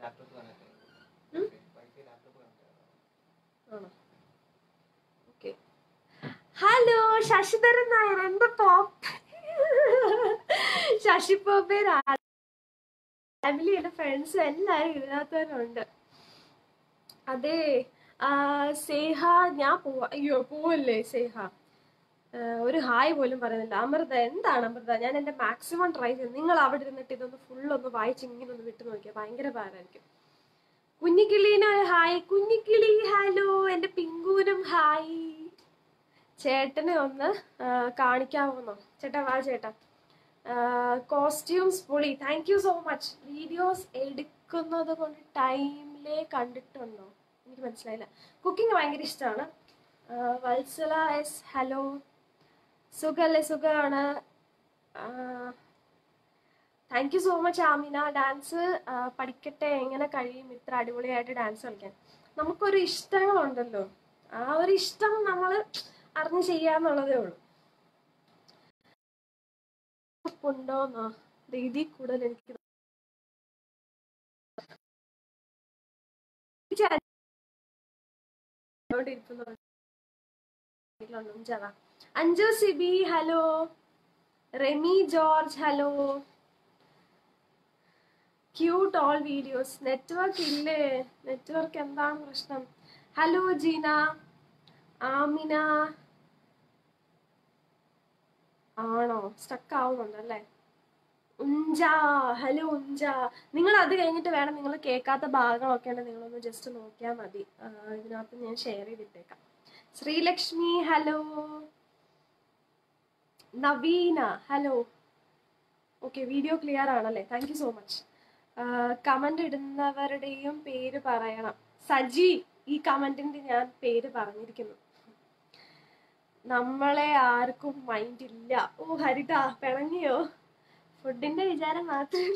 ആണോ? ഓക്കെ. ഹലോ ശശിധരൻ നായർ, എന്താ പോപ്പ്? ശശി പോപ്പേ, ഫാമിലി, എൻ്റെ ഫ്രണ്ട്സ് എല്ലാവരും ഇതിനകത്തവരുണ്ട്. അതെ, സേഹ ഞാൻ പോവാ. അയ്യോ പോവല്ലേ സേഹ, ഒരു ഹായ് പോലും പറയുന്നില്ല. അമൃത, എന്താണ് അമൃത? ഞാൻ എൻ്റെ മാക്സിമം ട്രൈ ചെയ്തു. നിങ്ങൾ അവിടെ ഇരുന്നിട്ട് ഇതൊന്ന് ഫുള്ളൊന്ന് വായിച്ച് ഇങ്ങനെ ഒന്ന് വിട്ടു നോക്കിയാൽ ഭയങ്കര ഭാരമായിരിക്കും. കുഞ്ഞിക്കിളീന് ഹായ്. കുഞ്ഞിക്കിളി ഹലോ. എൻ്റെ പിങ്കൂനും ഹായ്. ചേട്ടനെ ഒന്ന് കാണിക്കാവുന്നോ? ചേട്ടാ വാ ചേട്ടാ. കോസ്റ്റ്യൂംസ് പൊളി, thank you so much. Videos എടുക്കുന്നത് കൊണ്ട് ടൈമിലെ കണ്ടിട്ടുണ്ടോ? എനിക്ക് മനസ്സിലായില്ല. കുക്കിംഗ് ഭയങ്കര ഇഷ്ടമാണ്. Vatsala S hello. സുഖല്ലേ? സുഖമാണ്. Thank you so much Amina. Dance പഠിക്കട്ടെ, എങ്ങനെ കഴിയും ഇത്ര അടിപൊളിയായിട്ട് ഡാൻസ് കളിക്കാൻ? നമുക്കൊരു ഇഷ്ടങ്ങളുണ്ടല്ലോ, ആ ഒരു ഇഷ്ടം നമ്മൾ അറിഞ്ഞ് ചെയ്യാന്നുള്ളതേ ഉള്ളൂ. ഉണ്ടോന്നോ രീതി കൂടുതൽ എനിക്ക് Anju Siby hello. Remi George hello. Cute all videos. Network ഇല്ലേ? നെറ്റ്വർക്ക് എന്താണ് പ്രശ്നം? ഹലോ ജീന. ആമിന ആണോ? സ്റ്റക്ക് ആവുന്നുണ്ടല്ലേ? ഉഞ്ച ഹലോ ഉഞ്ച. നിങ്ങൾ അത് കഴിഞ്ഞിട്ട് വേണം, നിങ്ങൾ കേൾക്കാത്ത ഭാഗങ്ങളൊക്കെ ഉണ്ട്, നിങ്ങളൊന്ന് ജസ്റ്റ് നോക്കിയാൽ മതി. ഇതിനകത്ത് ഞാൻ ഷെയർ ചെയ്തിട്ടേക്കാം. Sreelakshmi hello. Naveena hello. Okay, video clear ആണല്ലേ? Thank you so much. Comment ഇടുന്നവരുടെയും പേര് പറയണം. സജി, ഈ കമന്റിന്റെ ഞാൻ പേര് പറഞ്ഞിരിക്കുന്നു. നമ്മളെ ആർക്കും മൈൻഡ് ഇല്ല. ഓ ഹരിത പിണങ്ങിയോ? ഫുഡിന്റെ വിചാരം മാത്രം.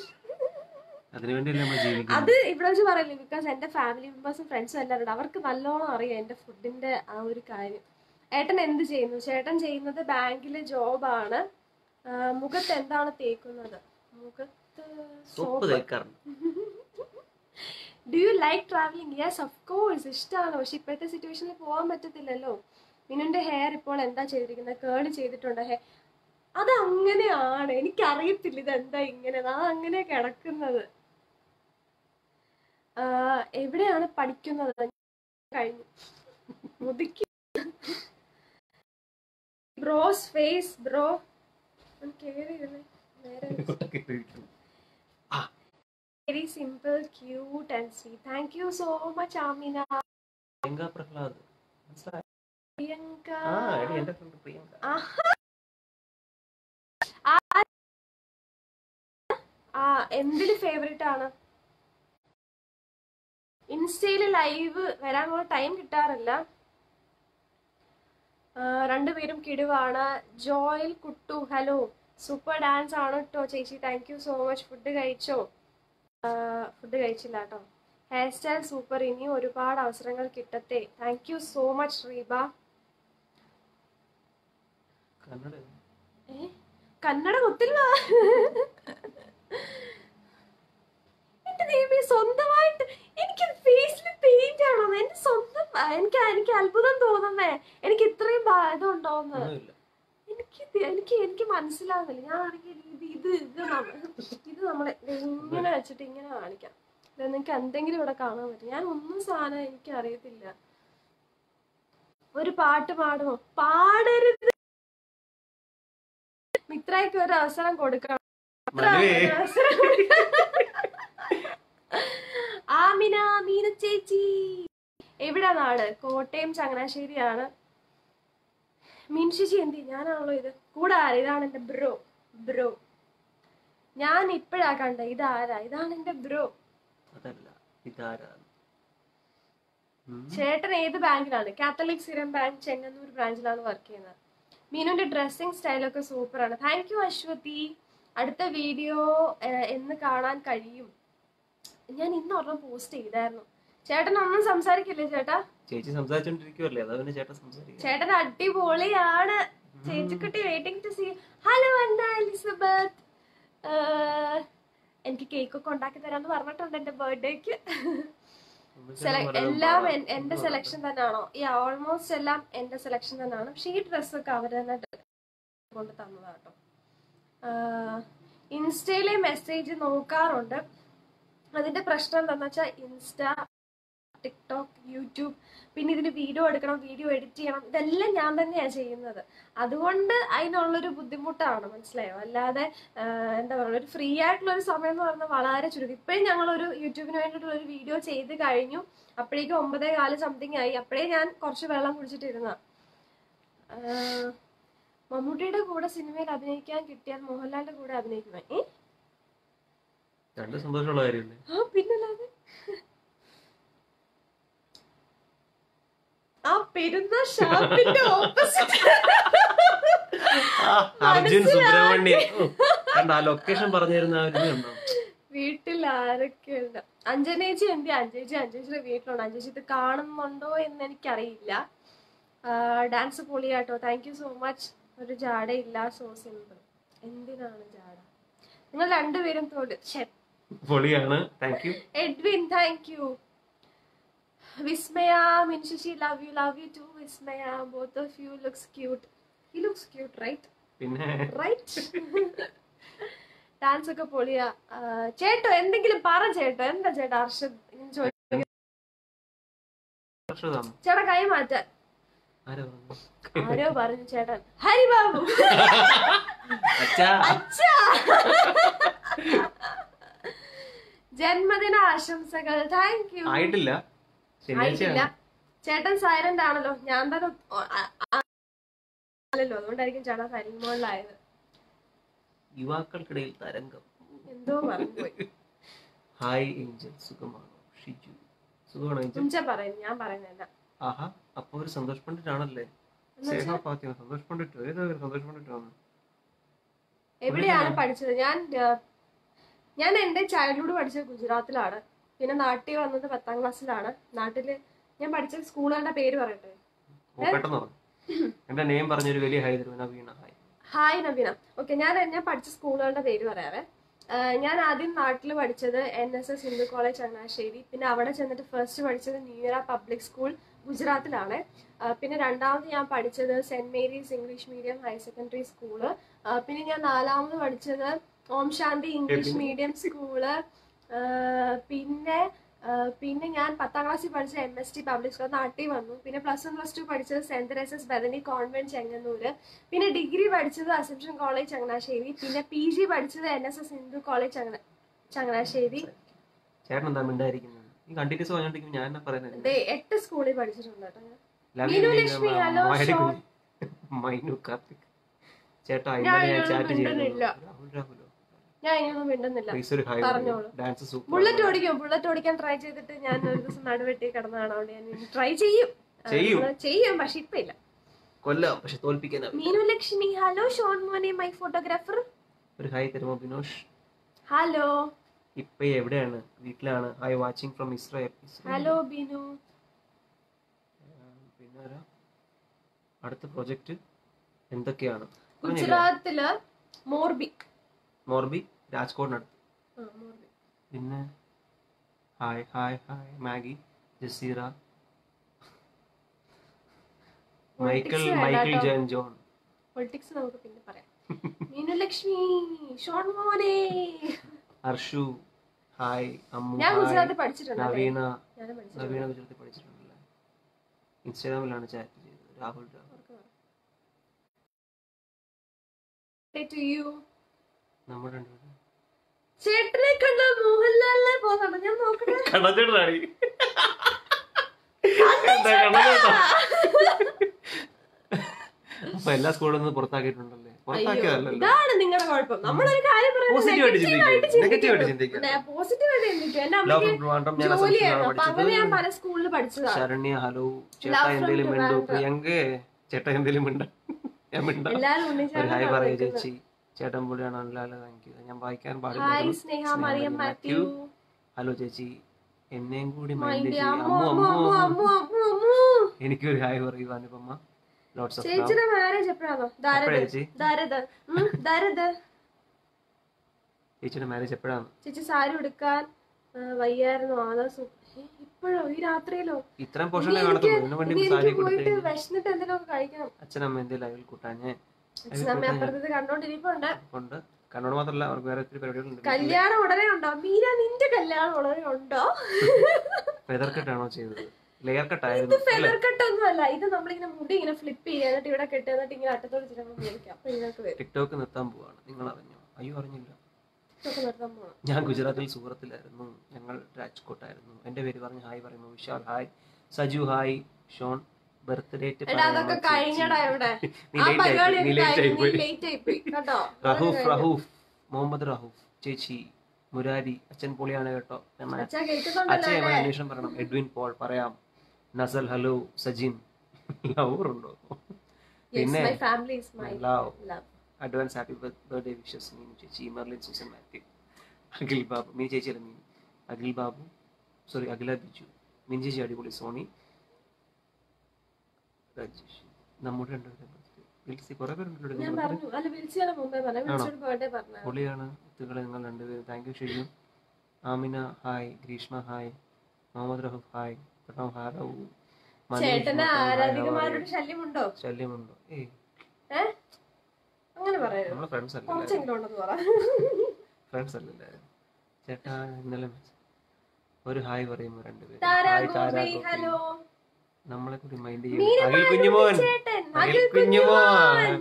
അത് ഇവിടെ വെച്ച് പറയില്ലേ, ബിക്കോസ് എന്റെ ഫാമിലി മെമ്പേഴ്സും ഫ്രണ്ട്സും എല്ലാവരും അവർക്ക് നല്ലോണം അറിയാം എന്റെ ഫുഡിന്റെ ആ ഒരു കാര്യം. ഏട്ടൻ എന്ത് ചെയ്യുന്നു? ചേട്ടൻ ചെയ്യുന്നത് ബാങ്കിലെ ജോബാണ്. മുഖത്ത് എന്താണ് തേക്കുന്നത്? മുഖത്ത് soap. Do you like travelling? Yes of course, ഇഷ്ടമാണ്. പക്ഷെ ഇപ്പോഴത്തെ സിറ്റുവേഷനിൽ പോകാൻ പറ്റത്തില്ലല്ലോ. മിനുന്റെ ഹെയർ ഇപ്പോൾ എന്താ ചെയ്തിരിക്കുന്നത്? കേള് ചെയ്തിട്ടുണ്ട് ഹെയർ. അത് അങ്ങനെയാണ്, എനിക്കറിയത്തില്ല ഇതെന്താ ഇങ്ങനെ, അത് അങ്ങനെ കിടക്കുന്നത്. എവിടെയാണ് പഠിക്കുന്നത്? കഴിഞ്ഞു. മുതുക്കി bros face bro very simple cute and sweet. Thank you so much Amina. Priyanka Prahlad. Priyanka എന്തില് ഫേവറേറ്റ് ആണ്? ഇൻസ്റ്റയില് ലൈവ് വരാനുള്ള ടൈം കിട്ടാറില്ല. രണ്ടുപേരും കിടുവാണ്. Joel Kuttu hello, super dance ആണ് കേട്ടോ ചേച്ചി. Thank you so much. Food കഴിച്ചോ? ഫുഡ് കഴിച്ചില്ല കേട്ടോ. ഹെയർ സ്റ്റൈൽ സൂപ്പർ, ഇനിയും ഒരുപാട് അവസരങ്ങൾ കിട്ടട്ടെ. Thank you so much Reeba. Kannada കൊത്തില്ല. എന്റെ ദൈവമേ, സ്വന്തമായിട്ട് എനിക്ക് ഫേസിൽ പെയിന്റ് ആണോ? എന്റെ സ്വന്തം എനിക്ക് എനിക്ക് അത്ഭുതം തോന്നുന്നേ, എനിക്ക് ഇത്രയും ഇതുണ്ടോന്ന് എനിക്ക് എനിക്ക് എനിക്ക് മനസ്സിലാവുന്നില്ല. ഞാൻ ആണെങ്കിൽ ഇത് ഇത് ഇത് ഇത് നമ്മളെ ഇങ്ങനെ വെച്ചിട്ട് ഇങ്ങനെ കാണിക്കാം. നിങ്ങൾക്ക് എന്തെങ്കിലും ഇവിടെ കാണാൻ പറ്റും? ഞാൻ ഒന്നും സാധനം എനിക്ക് അറിയത്തില്ല. ഒരു പാട്ട് പാടുമോ? പാടരുത്. മിത്രയ്ക്ക് ഒരു അവസരം കൊടുക്കണം. ആമിന മീന ചേച്ചി എവിടാ നാട്? കോട്ടയം ചങ്ങനാശ്ശേരിയാണ്. മീൻ ചേച്ചി എന്തി? ഞാനാണല്ലോ ഇത്. കൂടെ ആരാ? ഇതാണ് എന്റെ ബ്രോ. ബ്രോ ഞാൻ ഇപ്പഴാ കണ്ട. ഇതാരാ? ഇതാണ് എന്റെ ബ്രോ. ചേട്ടൻ ഏത് ബാങ്കിലാണ്? കാത്തലിക് സ്ഥിരം ബാങ്ക് ചെങ്ങന്നൂർ ബ്രാഞ്ചിലാണ് വർക്ക് ചെയ്യുന്നത്. മീനുന്റെ ഡ്രസ്സിംഗ് സ്റ്റൈലൊക്കെ സൂപ്പറാണ്. Thank you Aswathy. അടുത്ത വീഡിയോ എന്ന് കാണാൻ കഴിയും? ഞാൻ ഇന്ന് ഒരെണ്ണം പോസ്റ്റ് ചെയ്തായിരുന്നു. ചേട്ടൻ ഒന്നും സംസാരിക്കില്ലേ ചേട്ടാ? ചേച്ചി സംസാരിച്ചോണ്ടിരിക്കുവല്ലേ, അതാണ് ചേട്ടൻ സംസാരിക്കുക. ചേട്ടൻ അടിപൊളിയാണ്. ചേച്ചിക്കുട്ടി waiting to see. Hello Anna Elizabeth. എനിക്ക് കേക്ക് ഒക്കെ ഉണ്ടാക്കി തരാന്ന് പറഞ്ഞിട്ടുണ്ട് എന്റെ ബർത്ത്ഡേക്ക്. എല്ലാം എന്റെ സെലക്ഷൻ തന്നെയാണോ? ഈ ഓൾമോസ്റ്റ് എല്ലാം എന്റെ സെലക്ഷൻ തന്നെയാണ്. പക്ഷെ ഈ ഡ്രസ്സൊക്കെ അവർ തന്നെ കൊണ്ട് തന്നതാട്ടോ. ഇൻസ്റ്റയിലെ മെസ്സേജ് നോക്കാറുണ്ട്. അതിന്റെ പ്രശ്നം എന്താന്ന് വെച്ചാൽ ഇൻസ്റ്റ, ടിക്ടോക്ക്, യൂട്യൂബ്, പിന്നെ ഇതിന് വീഡിയോ എടുക്കണം, വീഡിയോ എഡിറ്റ് ചെയ്യണം, ഇതെല്ലാം ഞാൻ തന്നെയാണ് ചെയ്യുന്നത്. അതുകൊണ്ട് അതിനുള്ളൊരു ബുദ്ധിമുട്ടാണ്, മനസ്സിലായോ? അല്ലാതെ എന്താ പറയുക, ഒരു ഫ്രീ ആയിട്ടുള്ള ഒരു സമയം എന്ന് പറഞ്ഞാൽ വളരെ ചുരുക്കം. ഇപ്പോഴും ഞങ്ങളൊരു യൂട്യൂബിന് വേണ്ടിയിട്ടുള്ള ഒരു വീഡിയോ ചെയ്ത് കഴിഞ്ഞു. അപ്പോഴേക്കും ഒമ്പതേ കാല് സംതിങ് ആയി. അപ്പോഴേ ഞാൻ കുറച്ച് വെള്ളം കുടിച്ചിട്ടിരുന്ന. മമ്മൂട്ടിയുടെ കൂടെ സിനിമയിൽ അഭിനയിക്കാൻ കിട്ടിയാൽ മോഹൻലാലിന്റെ കൂടെ അഭിനയിക്കുമോ? ഏ രണ്ട് സന്തോഷമുള്ള കാര്യമല്ലേ? ആ പിന്നല്ലാതെ. ആ പെരുന്ന ഷാപ്പിന്റെ ഓപ്പോസിറ്റ് അർജുൻ സുബ്രഹ്മണ്യൻ ലൊക്കേഷൻ പറഞ്ഞിരുന്ന വീട്ടിൽ ആരൊക്കെയുണ്ട്? അഞ്ജനേച്ചി എന്തി? അഞ്ജേച്ചി അഞ്ജേച്ചിയുടെ വീട്ടിലുണ്ട്. അഞ്ജേച്ചി ഇത് കാണുന്നുണ്ടോ എന്ന് എനിക്കറിയില്ല. ഡാൻസ് പൊളിയാട്ടോ. Thank you so much. ഒരു ജാടയില്ല, സോ സിമ്പിൾ. എന്തിനാണ് ജാട? നിങ്ങൾ രണ്ടുപേരും തോല് പൊളിയാണ്. Thank you Edwin. Thank you Vismaya. Minshi love you. Love you too Vismaya. Both of you looks cute. He looks cute right? പിന്നെ റൈറ്റ്. ഡാൻസ് ഒക്കെ പൊളിയാ. ചേട്ടോ എന്തെങ്കിലും പറ ചേട്ടോ. എന്താ ചേട്ടാ അർഷദ് ചേട്ടാ കൈ മാറ്റാൻ ആരോ പറഞ്ഞു ചേട്ടൻ? ഹരിബാബു. ജന്മദിന ആശംസകൾ. Thank you. ആയിട്ടില്ല. ചേട്ടൻ സൈലന്റ് ആണല്ലോ. ഞാൻ തന്നെ അല്ലല്ലോ, അതുകൊണ്ടായിരിക്കും ചേട്ടൻ സൈലന്റ് മോഡിലായത്. യുവാക്കൾക്കിടയിൽ തരംഗം എന്തോ പറഞ്ഞുപോയി. ഹായ് ഏഞ്ചൽ, സുഖമാണോ? ഷിജു സുഖമാണോ ഏഞ്ചൽ? പറയുന്നു, ഞാൻ പറയുന്നില്ല. ആഹാ, അപ്പൊ ഒരു സന്തോഷ് പണ്ഡിറ്റാണല്ലേ? സന്തോഷ് പണ്ഡിറ്റോ? ഏതോ സന്തോഷ് പണ്ഡിറ്റോ? എവിടെയാണ് പഠിച്ചത്? ഞാൻ ഞാൻ എന്റെ ചൈൽഡ്ഹുഡ് പഠിച്ചത് ഗുജറാത്തിലാണ്. പിന്നെ നാട്ടിൽ വന്നത് പത്താം ക്ലാസ്സിലാണ്. നാട്ടില് ഞാൻ പഠിച്ച സ്കൂളുകളുടെ പേര് പറയട്ടെ? ഹായ് നവീന. ഓക്കെ, ഞാൻ ഞാൻ പഠിച്ച സ്കൂളുകളുടെ പേര് പറയാവേ. ഞാൻ ആദ്യം നാട്ടിൽ പഠിച്ചത് N S S Hindu college Changanassery. പിന്നെ അവിടെ ചെന്നിട്ട് ഫസ്റ്റ് പഠിച്ചത് ന്യൂഇയർ പബ്ലിക് സ്കൂൾ ഗുജറാത്തിലാണ്. പിന്നെ രണ്ടാമത് ഞാൻ പഠിച്ചത് saint Mary's English medium higher secondary school. പിന്നെ ഞാൻ നാലാമത് പഠിച്ചത് Om Shanti English medium school. പിന്നെ പിന്നെ ഞാൻ പത്താം ക്ലാസ്സിൽ പഠിച്ച M S T public school നാട്ടിൽ വന്നു. പിന്നെ പ്ലസ് വൺ പ്ലസ് ടു പഠിച്ചത് saint Teresa's Bethany convent Chengannur. പിന്നെ ഡിഗ്രി പഠിച്ചത് അസംഷൻ കോളേജ് ചങ്ങനാശ്ശേരി. പിന്നെ പി ജി പഠിച്ചത് N S S Hindu college Changana Changanassery. ചേട്ടൻ എന്താ മിണ്ടായിരിക്കുന്നത്? ഈ കണ്ടിന്യൂസ് പറഞ്ഞോണ്ടിരിക്കും ഞാൻ പറയുന്നത്. എട്ട് സ്കൂളിൽ പഠിച്ചിട്ടുണ്ട് കേട്ടോ ഞാൻ. മീനു ലക്ഷ്മി ഹലോ ഷോൺ. മൈനു കാർത്തിക് ചേട്ടാ ഇന്നലെ ഞാൻ ചാറ്റ് ചെയ്തിരുന്നു. രാഹുൽ രാഹുലോ ഞാൻ ഇനിയൊന്നും മിണ്ടുന്നില്ല, പറഞ്ഞോളൂ. ബുള്ളറ്റ് ഓടിക്കും, ബുള്ളറ്റ് ഓടിക്കാൻ ട്രൈ ചെയ്തിട്ട് ഞാൻ ഒരു ദിവസം നടുവെട്ടി കിടന്നതാണ്. അതുകൊണ്ട് ഞാൻ ട്രൈ ചെയ്യും ചെയ്യും പക്ഷെ ഇപ്പൊ ഇല്ല. കൊല്ലാം പക്ഷെ തോൽപ്പിക്കാൻ. മീനു ലക്ഷ്മി ഹലോ ഷോൺ മോനെ മൈ ഫോട്ടോഗ്രാഫർ. ഒരു ഹായ് തരുമോ ബിനോഷ്? ഹലോ. ഇപ്പൊ എവിടെയാണ്? വീട്ടിലാണ്. Hi watching from Israel. Hello Binu. പിന്നെ അടുത്ത പ്രോജക്റ്റ് എന്തൊക്കെയാണ്? ഗുജറാത്തില് മോർബി. മോർബി രാജ്കോട്ടിനടുത്ത്. പിന്നെ hi hi hi Maggie Jaseera Michael Michael John John. Politics നമുക്ക് പിന്നെ പറയാം. മീനു ലക്ഷ്മി ഷോൺ മോനെ. ഹർഷു ഹായ് അമ്മു. ഞാൻ ഗുജറാത്തിൽ പഠിച്ചിട്ടുണ്ട്. നവീന നവീന ഗുജറാത്തിൽ പഠിച്ചിട്ടുണ്ടല്ലേ? ഇൻസ്റ്റാഗ്രാമിലാണ് ചാറ്റ് ചെയ്തത്. Rahul Rahul to you. നമ്മുടെ ചേട്ടനെ കണ്ട മോഹൻലാലിനെ പോകാണ്. ഞാൻ നോക്കട്ടെ. കണ്ണച്ചേട്ടനാണ്. അപ്പൊ എല്ലാ സ്കൂളിൽ നിന്ന് പുറത്താക്കിയിട്ടുണ്ടല്ലേ? പുറത്താക്കിയതല്ലോ. ഇതാണ് നിങ്ങളുടെ കുഴപ്പം. നമ്മളൊരു കാര്യം പോസിറ്റീവായിട്ട് ചിന്തിക്കുക. ഞാൻ പല സ്കൂളിൽ പഠിച്ചതാണ്. ശരണ്യ ഹലോ. ചേട്ടാ എന്തേലും മിണ്ടു. പ്രിയങ്കേ ചേട്ടാ എന്തേലും മിണ്ട. ഞാൻ മിണ്ട. ഹായ് പറയൂ ചേച്ചി. ചേട്ടൻ പൊളിയാണ്. Thank you. ഞാൻ വായിക്കാൻ പാടില്ല. ഹലോ ചേച്ചി എന്നെയും കൂടി മൈൻഡ് ചെയ്യ്. അമ്മു അമ്മു എനിക്കൊരു ഹായ് പറയൂ അനുപമ. ലോട്ട്സ് ഓഫ് ചേച്ചിയുടെ മാരേജ് എപ്പോഴാണോ? ചേച്ചിയുടെ മാരേജ് എപ്പോഴാണ്? ചേച്ചി സാരി ഉടുക്കാൻ വയ്യായിരുന്നു. ആധാ ഇപ്പോഴോ? ഈ രാത്രിയിലോ? ഇത്രയും പോഷനെ കാണത്തുള്ളൂ. പോയിട്ട് വിശന്നിട്ട് എന്തെങ്കിലും കഴിക്കണം. അച്ഛനമ്മ എന്തെങ്കിലും അയൽ കൂട്ടാഞ്ഞേ? കണ്ടോണ്ടിരിപ്പുണ്ട്. കണ്ണോട് മാത്രല്ല അവർക്ക് വേറെ ഒത്തിരി പരിപാടികളുണ്ട്. കല്യാണം ഉടനെ ഉണ്ടോ? മീര നിന്റെ കല്യാണം ഉടനെ ഉണ്ടോ? ഫെദർ കട്ടാണോ ചെയ്തത്? ലെയർ കട്ട് ആയിരുന്നു. ഇത് ഫെദർ കട്ട് ഒന്നും അല്ല. ഇത് നമ്മളിങ്ങനെ മുടി ഇങ്ങനെ ഫ്ലിപ്പ് ചെയ്യാ, എന്നിട്ട് ഇവിടെ കെട്ടി എന്നിട്ട് ഇങ്ങനെ അറ്റത്തോട് വെച്ചിട്ട് ടിക്ടോക്ക് നിർത്താൻ പോവാണ്. നിങ്ങൾ അറിഞ്ഞോ? അയ്യോ അറിഞ്ഞില്ല. ടിക്ടോക്ക് നിർത്താൻ പോവാണ്. ഞാൻ ഗുജറാത്തിൽ സൂറത്തിലായിരുന്നു. ഞങ്ങൾ രാജ്കോട്ടായിരുന്നു. എന്റെ പേര് പറഞ്ഞ് ഹായ് പറയുന്നു. Vishal hi. Saju hi. Shone birth date Rahoof Rahoof Muhammad Rahoof ചേച്ചി മുരാരി അച്ഛൻ പൊളിയാണ് കേട്ടോ. അച്ഛൻ അന്വേഷണം പറയണം. എഡ്വിൻ പോൾ പറയാം. നസൽ ഹലോ. സജിൻ ലവറുണ്ടോ? പിന്നെ advance happy birthday wishes Meenu ചേച്ചി. മെർലിൻ സൂസൻ മാത്യു. അഖിൽ ബാബു. മീൻ ചേച്ചി അല്ല മീൻ അഖിൽ ബാബു സോറി അഖില ബിജു. മീൻ ചേച്ചി അടിപൊളി. സോണി നമ്മുടെ പൊളിയാണ്. ഇത്തുകളെ നിങ്ങൾ രണ്ടുപേരും താങ്ക് യു ചെയ്യും. Amina hi. Greeshma hi. Muhammad Rahoof hi. ശല്യമുണ്ടോ? ഏയ് നമ്മളെ ഫ്രണ്ട്സ് അല്ലേ? ഫ്രണ്ട്സ് അല്ലല്ലേ ചേട്ടാ? ഇന്നലെ ഒരു ഹായ് പറയുമ്പോ രണ്ടുപേരും നമ്മളെ കൂടി മൈൻഡ് ചെയ്യും. അഖിൽ കുഞ്ഞുമോൻ. അഖിൽ കുഞ്ഞുമോൻ.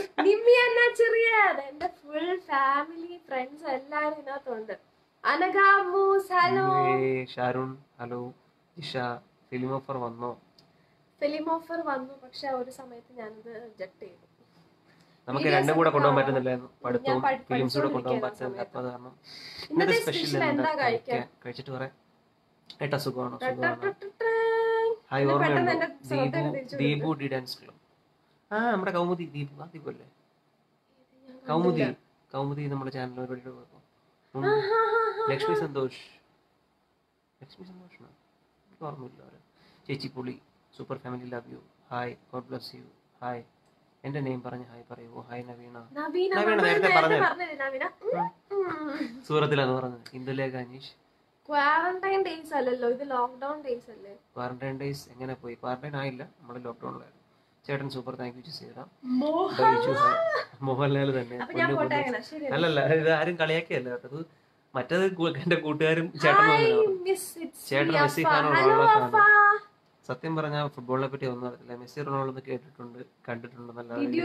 എന്റെ ഫുൾ ഫാമിലി ഫ്രണ്ട്സ് എല്ലാരും ഇതിനകത്തുണ്ട്. Anagamoos hello. Sharun hello. Isha film offer വന്നോ? ഫിലിം ഓഫർ വന്നു, പക്ഷെ ഒരു സമയത്ത് ഞാനത് റിജക്ട് ചെയ്തു. നമുക്ക് രണ്ടും കൂടെ കൊണ്ടുപോകാൻ പറ്റുന്നില്ലായിരുന്നു. പഠിത്തവും ഫിലിംസ് കൂടെ കൊണ്ടുപോകാൻ പറ്റുന്നില്ല. അപ്പൊ കാരണം ഇന്നത്തെ സ്പെഷ്യൽ എന്താ കഴിച്ചിട്ട് പറയാം. ഏട്ടാ സുഖമാണോ? ഹായ് ഓർമ്മയുണ്ടോ? Deepu Deepu D dance club. ആ നമ്മുടെ കൗമുദി ദീപു ആ ദീപു അല്ലേ? കൗമുദി കൗമുദി നമ്മുടെ ചാനൽ പരിപാടിയുടെ ലക്ഷ്മി സന്തോഷ്. ലക്ഷ്മി സന്തോഷ് എനിക്ക് ഓർമ്മയില്ല. ചേച്ചി പുളി super family love you. Hi God bless you. Hi എന്റെ നെയിം പറഞ്ഞ് ഹായ് പറയൂ. ഹായ് നവീന. നവീന നേരത്തെ പറഞ്ഞു സൂറത്തിലാന്ന് പറഞ്ഞത്. ഇന്ദുലേഖ അനീഷ്. ക്വാറന്റൈൻ ഡേയ്സ് അല്ലല്ലോ, ഇത് ലോക്ക്ഡൌൺ ഡേയ്സ് അല്ലേ? ക്വാറന്റൈൻ ഡേയ്സ് എങ്ങനെ പോയി? ക്വാറന്റൈൻ ആയില്ല, നമ്മൾ ലോക്ക്ഡൌണിലായിരുന്നു. ചേട്ടൻ സൂപ്പർ താങ്ക് യു ചെയ്താ. മോഹൻലാൽ തന്നെ. അല്ലല്ല ഇത് ആരും കളിയാക്കിയല്ല കേട്ടത്. മറ്റേത് എന്റെ കൂട്ടുകാരും ചേട്ടനും ചേട്ടൻ മെസ്സി ഫാനോ റൊണാൾഡോ ഫാനോ. സത്യം പറഞ്ഞാൽ ഫുട്ബോളിനെ പറ്റി ഒന്നും അറിയില്ല. മെസ്സി റൊണാൾഡോ കേട്ടിട്ടുണ്ട്, കണ്ടിട്ടുണ്ട്.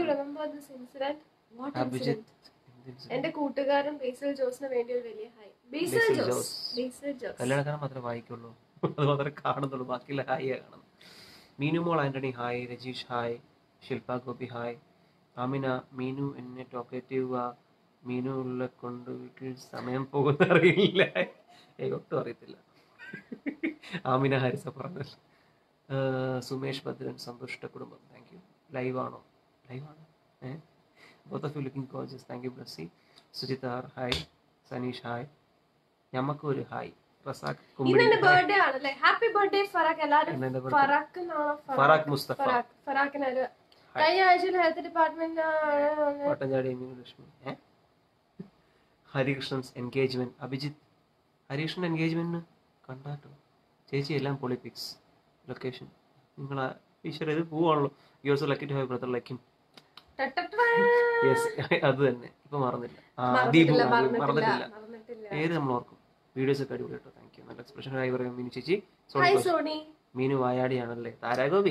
അഭിജിത്ത് എന്റെ കൂട്ടുകാരൻ ബേസിൽ ജോസിന് വേണ്ടി ഒരു വലിയ ഹായ്. ബേസിൽ ജോസ് ബേസിൽ ജോസ് കല്യാണക്കാരൻ മാത്രമേ വായിക്കുള്ളൂ, അത് മാത്രമേ കാണുന്നുള്ളൂ, ബാക്കിയുള്ള ഹായ് കാണുന്നു. മീനു മോൾ Antony hi. Rajeesh hi. Shilpa Gopi hi. Amina Meenu എന്നെ ടോക്കറ്റീവ്. മീനു ഉള്ള കൊണ്ട് വീട്ടിൽ സമയം പോകുന്ന അറിയില്ല. ഏ ഒട്ടും അറിയത്തില്ല. ആമിന ഹാരിസ പറഞ്ഞത്. സുമേഷ് ഭദ്രൻ സന്തുഷ്ട കുടുംബം താങ്ക് യു. ലൈവ് ആണോ? ലൈവ് ആണ്. Eh both of you looking gorgeous. Thank you Blessy. Sujithar hi. Saneesh hi. ഞമ്മക്ക് ഒരു ഹായ്. റസാഖ് കുമ്പടി. ഇന്നെന്റെ ബർത്ത്ഡേ ആണല്ലേ. Happy birthday Farooq. എല്ലാവരും ഫറാഖ് എന്നാണോ? ഫറാഖ് മുസ്തഫ. ഫറാഖ് ഫറാഖിന് ഒരു കഴിഞ്ഞ ആഴ്ചയിൽ ഹെൽത്ത് ഡിപ്പാർട്ട്മെന്റ് പട്ടഞ്ചാടി ലക്ഷ്മി. ഏഹ് ഹരികൃഷ്ണൻസ് എൻഗേജ്മെന്റ്. അഭിജിത്ത് ഹരികൃഷ്ണൻ എൻഗേജ്മെന്റിന് കണ്ടാട്ടോ ചേച്ചി. എല്ലാം പൊളിപിക്സ് ലൊക്കേഷൻ നിങ്ങളാ ഈശ്വര ഇത് പോവാണല്ലോ. You also lucky to have brother like him. അത് തന്നെ ഇപ്പൊ മറന്നില്ല. മറന്നിട്ടില്ല. ഏത് നമ്മൾ ഓർക്കും. വീഡിയോസ് ഒക്കെ അടിപൊളി കേട്ടോ. Thank U. നല്ല എക്സ്പ്രഷൻ ആയി പറയും മീനു ചേച്ചി. മീനു വായാടിയാണല്ലേ. താരാഗോപി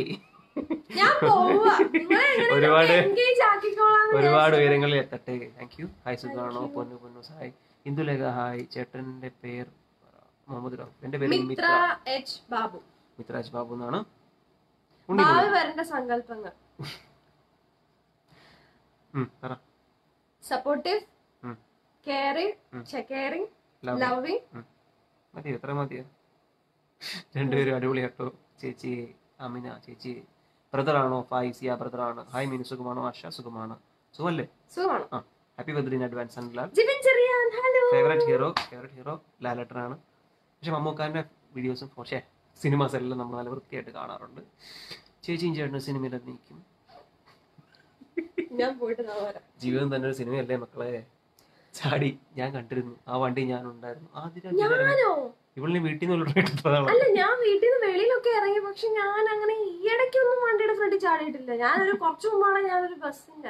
ഒരുപാട് ഒരുപാട് ഉയരങ്ങളിൽ എത്തട്ടെ. Thank you. ഹായ് സുഖാണോ? പൊന്നു പൊന്നു ഹായ്. ഇന്ദുലേഖ ഹായ്. ചേട്ടന്റെ പേര് മുഹമ്മദ് റാഫ്. എന്റെ പേര് മിത്ര എച്ച് ബാബു. മിത്ര എച്ച് ബാബു എന്നാണ്. സങ്കല്പങ്ങൾ സപ്പോർട്ടീവ്, കെയറിംഗ്, കെയറിംഗ്, ലവിംഗ്. മതി, എത്ര മതിയോ? രണ്ടുപേരും അടിപൊളി കേട്ടോ. ചേച്ചി അമിന ചേച്ചി ബ്രദർ ആണോ? ഫായിസിയ ബ്രദർ ആണ്. ഹായ് മീനു സുഖമാണോ? ആശ സുഖമാണ്. സുഖമല്ലേ? സുഖമാണ്. ആ ഹാപ്പി ബർത്ത്ഡേ ഇൻ അഡ്വാൻസ്. അൻലാൽ hello. Favourite hero favourite hero ലാലേട്ടനാണ്. പക്ഷെ മമ്മൂക്കാന്റെ വീഡിയോസും പക്ഷേ സിനിമാസ് എല്ലാം നമ്മൾ നല്ല വൃത്തിയായിട്ട് കാണാറുണ്ട്. ചേച്ചിയും ചേട്ടനും സിനിമയിൽ അഭിനയിക്കും. ജീവിതം തന്നെ ഒരു സിനിമയല്ലേ മക്കളെ. ചാടി ഞാൻ കണ്ടിരുന്നു. ആ വണ്ടി ഞാൻ ഉണ്ടായിരുന്നു. ഇവളിനെ വീട്ടിൽ നിന്ന് അല്ല, ഞാൻ വീട്ടിൽ നിന്ന് വെളിയിലൊക്കെ ഇറങ്ങി. പക്ഷെ ഞാൻ അങ്ങനെ ഈയിടയ്ക്കൊന്നും വണ്ടിയുടെ ഫ്രണ്ടിൽ ചാടിയിട്ടില്ല. ഞാനൊരു കുറച്ചു മുമ്പാണ് ഞാനൊരു ബസ്സിന്റെ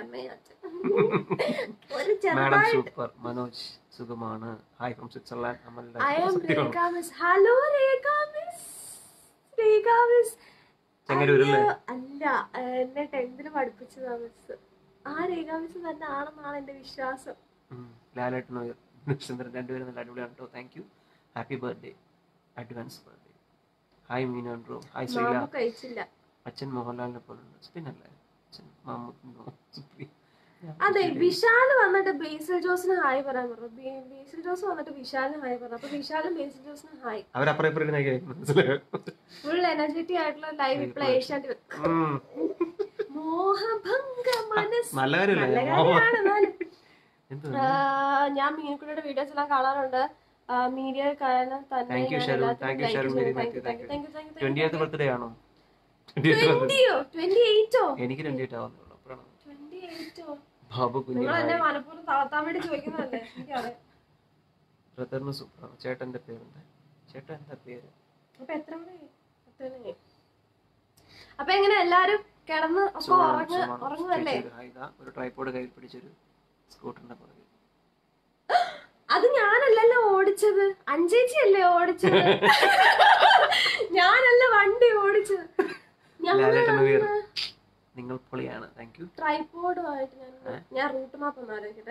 സൂപ്പർ. മനോജ് സുഖമാണ്. Hi from Switzerland. Hello Rekha miss. Rekha miss അല്ല, എന്നെ ടെൻത്തില് പഠിപ്പിച്ചതാ മിസ്. ആ രേഖ മിസ് തന്നെ ആണെന്നാണ് എന്റെ വിശ്വാസം. ലാലേട്ടനോ രണ്ടുപേരും നല്ല അടിപൊളിയാണ് കേട്ടോ. Thank you. Happy birthday advance birthday. Hi Meenu Andrew. Hi Sreela. കഴിച്ചില്ല. അച്ഛൻ മോഹൻലാലിനെ പോലുണ്ട്. സ്പിന്നല്ലേ അച്ഛൻ മമ്മൂട്ടി. അതെ, വിശാൽ വന്നിട്ട് ബേസിൽ ജോസിന് ഹായ് പറയാൻ പറഞ്ഞു. ബേസിൽ ജോസ് വന്നിട്ട് വിശാലിന് ഹായ് പറഞ്ഞു. അപ്പൊ വിശാലും ബേസിൽ ജോസിന് ഹായ്. ഫുൾ എനർജറ്റിക് ആയിട്ടുള്ള ലൈവ് ഇപ്പോൾ ഏഷ്യാനെറ്റ്. മോഹഭംഗ മനസ്സ് നല്ല കാര്യമാണ്. ഞാൻ മീനുക്കുട്ടിയുടെ വീഡിയോസ് എല്ലാം കാണാറുണ്ട്. മീഡിയ കാരണം തന്നെ. ചേട്ടന്റെ പേരുണ്ട്. ചേട്ടൻ എന്താ പേര്? അപ്പൊ എങ്ങനെ എല്ലാരും കിടന്ന് ഉറങ്ങുമല്ലേ? ഒരു ട്രൈപോഡ് കയ്യിൽ പിടിച്ചൊരു സ്കൂട്ടറിന്റെ പുറകിൽ. അത് ഞാനല്ലല്ലോ ഓടിച്ചത്, അഞ്ചേച്ചി അല്ലേ ഓടിച്ചത്. ഞാനല്ല വണ്ടി ഓടിച്ചത്. നിങ്ങൾ പൊളിയാണ്. Thank U. ട്രൈപോഡുമായിട്ട് ഞാൻ ഞാൻ റൂട്ട് മാപ്പ് ഒന്ന് ആലോചിക്കട്ടെ.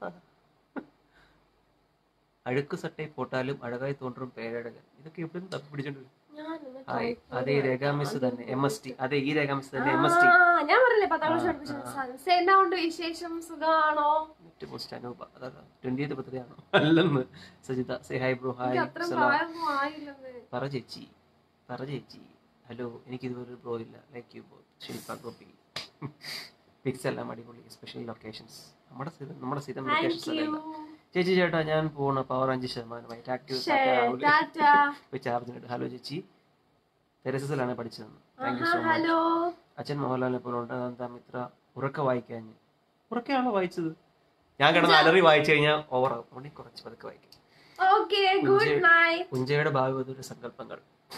അഴുക്ക് സട്ടை പോട്ടാലും അഴകായി തോന്നും പേരഴകൻ. ഇതൊക്കെ എവിടെ തപ്പി പിടിച്ചോണ്ട്? അതെ രേഖാമിസ് തന്നെ എം എസ് ടി. അതെ ഈ രേഖാമിസ് തന്നെ എം എസ് ടി. ഞാൻ പറഞ്ഞില്ലേ പത്താം ക്ലാസ് പഠിപ്പിച്ച. എന്നാണ്ട് വിശേഷം? സുഖാണോ? ട്വന്റിയത്ത് ബർത്ത്ഡേ ആണോ? അല്ലെന്ന്. Sajitha say hi bro. Hi പറ ചേച്ചി പറ ചേച്ചി. ഹലോ. എനിക്ക് ഇതുപോലെ ബ്രോ ഇല്ല. Like you bro. Shilpa Gopi. Pics എല്ലാം അടിപൊളി. സ്പെഷ്യൽ ലൊക്കേഷൻസ് നമ്മുടെ നമ്മുടെ സ്ഥിരം ലൊക്കേഷൻസ് അല്ല. ചേച്ചി ചേട്ടാ ഞാൻ പോണ പവർ അഞ്ച് ശതമാനമായി. ചാർജിനിട്ട്. ഹലോ ചേച്ചി. തെരസിലാണ് പഠിച്ചതെന്ന്. Thank you so much. അച്ഛൻ മോഹൻലാലിനെ പോലെ ഉണ്ട്. അതെന്താ മിത്ര ഉറക്ക വായിക്കാൻ? ഉറക്കെയാണോ വായിച്ചത്? ഞാൻ കിടന്ന് അലറി വായിച്ചു കഴിഞ്ഞാൽ ഓവറാകും. അതുകൊണ്ട് കുറച്ച് പതുക്കെ വായിക്കും. കുഞ്ചയുടെ ഭാവി വധുവിന്റെ സങ്കല്പങ്ങൾ.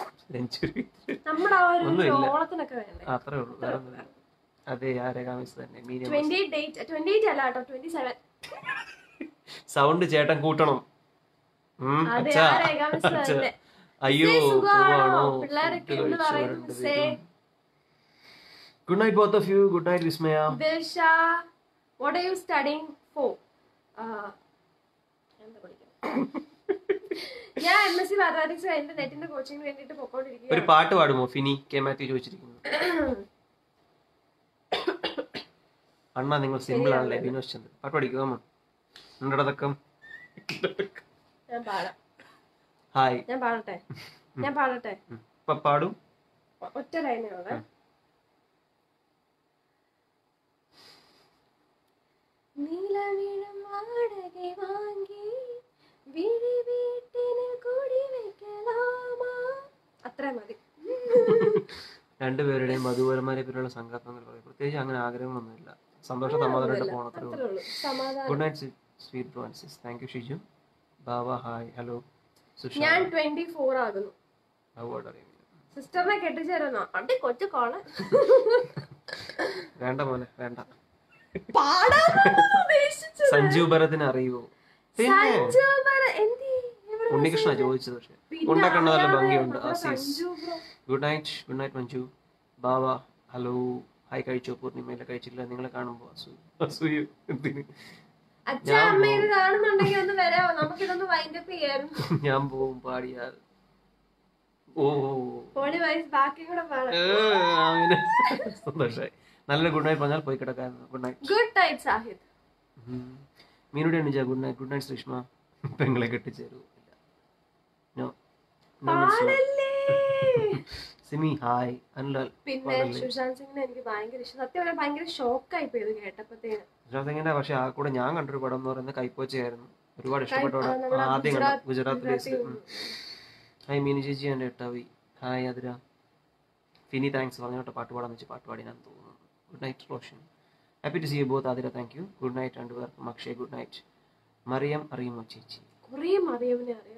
ഒന്നുമില്ല, അത്രേ ഉള്ളൂ. വേറെ ഒന്നുമില്ല. അതെ ആ രേഖാമിസ് തന്നെ. സൗണ്ട് ചേട്ടൻ കൂട്ടണം. അതെ ആ രേഖ മിസ് തന്നെ. അയ്യോ സുഖമാണോ പിള്ളേരൊക്കെ എന്ന് പറയുന്നു. Good night both of you. Good night Vismaya. Dilsha what are you studying for? എന്താ പഠിക്കുന്നത്? ഞാൻ എം എസ് സി മാത്തമാറ്റിക്സ് കഴിഞ്ഞിട്ട് നെറ്റിന്റെ കോച്ചിങ്ങിന് വേണ്ടിട്ട് പോയിക്കൊണ്ടിരിക്കുകയാണ്. ഒരു പാട്ട് പാടുമോ ഫിനി? കെ മാത്യു ചോദിച്ചിരിക്കുന്നു. അണ്ണാ നിങ്ങൾ സിമ്പിൾ ആണല്ലേ വിനോദ് ചന്ദ്രൻ. പാട്ട് പഠിക്കുമോ? ഉണ്ടടക്കം ഞാൻ പാടാം. ഹായ് ഞാൻ പാടട്ടെ ഞാൻ പാടട്ടെ ഇപ്പൊ പാടും. ഒറ്റ ലൈനോടെ. നീലവിളം വാടക വാങ്ങി വിഴി വീട്ടിന് കൂടി വെക്കലാമാ. അത്ര മതി. രണ്ടുപേരുടെയും മധുപരമാരെ പേരുള്ള സങ്കല്പങ്ങൾ പറയും. പ്രത്യേകിച്ച് അങ്ങനെ ആഗ്രഹങ്ങളൊന്നുമില്ല. സന്തോഷം സമാധാനമായിട്ട് പോകണത്രേ ഉള്ളൂ. Good night sweet Francis. Thank you Shiju. Baba hi. Hello Susha. ഞാൻ ട്വന്റി ഫോർ ആകുന്നു. സിസ്റ്ററിനെ കെട്ടിച്ചേരുന്നോ? അടി കൊച്ചു കോള്. വേണ്ട മോനെ വേണ്ട. പാടാൻ സഞ്ജു ഭരതിനെ അറിയുവോ? ഉണ്ണികൃഷ്ണ ചോദിച്ചത്. പക്ഷെ ഉണ്ടാക്കണ നല്ല ഭംഗിയുണ്ട്. Asees good night. Good night Manju. Baba hello hi. കഴിച്ചോ? പൂർണിമയിലെ കഴിച്ചില്ല. നിങ്ങളെ കാണുമ്പോ അസൂയ. ഞാൻ പോവും പാടിയാൽ. ഓ സന്തോഷായി. നല്ല ഗുഡ് നൈറ്റ് പറഞ്ഞാൽ പോയി കിടക്കായിരുന്നു. Good night. Good night Sahid. മീനുടെ എണ്ണിച്ച good night. Good night Sreeshma. പെങ്ങളെ കെട്ടിച്ചേരൂ. സിമി ഹായ്. അൻലാൽ. പിന്നെ സുശാന്ത് സിംഗിനെ എനിക്ക് ഭയങ്കര ഇഷ്ടം. സത്യം പറഞ്ഞാൽ ഭയങ്കര ഷോക്കായി പോയത് കേട്ടപ്പോഴത്തേന്. സുശാന്ത് സിംഗിന്റെ പക്ഷെ ആ കൂടെ ഞാൻ കണ്ടൊരു പടം എന്ന് പറയുന്നത് കൈപ്പോച്ചയായിരുന്നു. ഒരുപാട് ഇഷ്ടപ്പെട്ട പടം. ആദ്യം കണ്ടു ഗുജറാത്ത് ബേസ്ഡ്. ഹായ് മീനു ചേച്ചി എൻ്റെ എട്ടാവി. ഹായ് അതിര. ഫിനി താങ്ക്സ് പറഞ്ഞോട്ടെ പാട്ട് പാടാന്ന് വെച്ച് പാട്ട് പാടി ഞാൻ തോന്നുന്നു. Good night Roshan. Happy to see you both Athira. Thank you. Good night രണ്ടുപേർക്കും. Akshay good night. മറിയം അറിയുമോ ചേച്ചി? കുറേ മറിയവിനെ അറിയാം.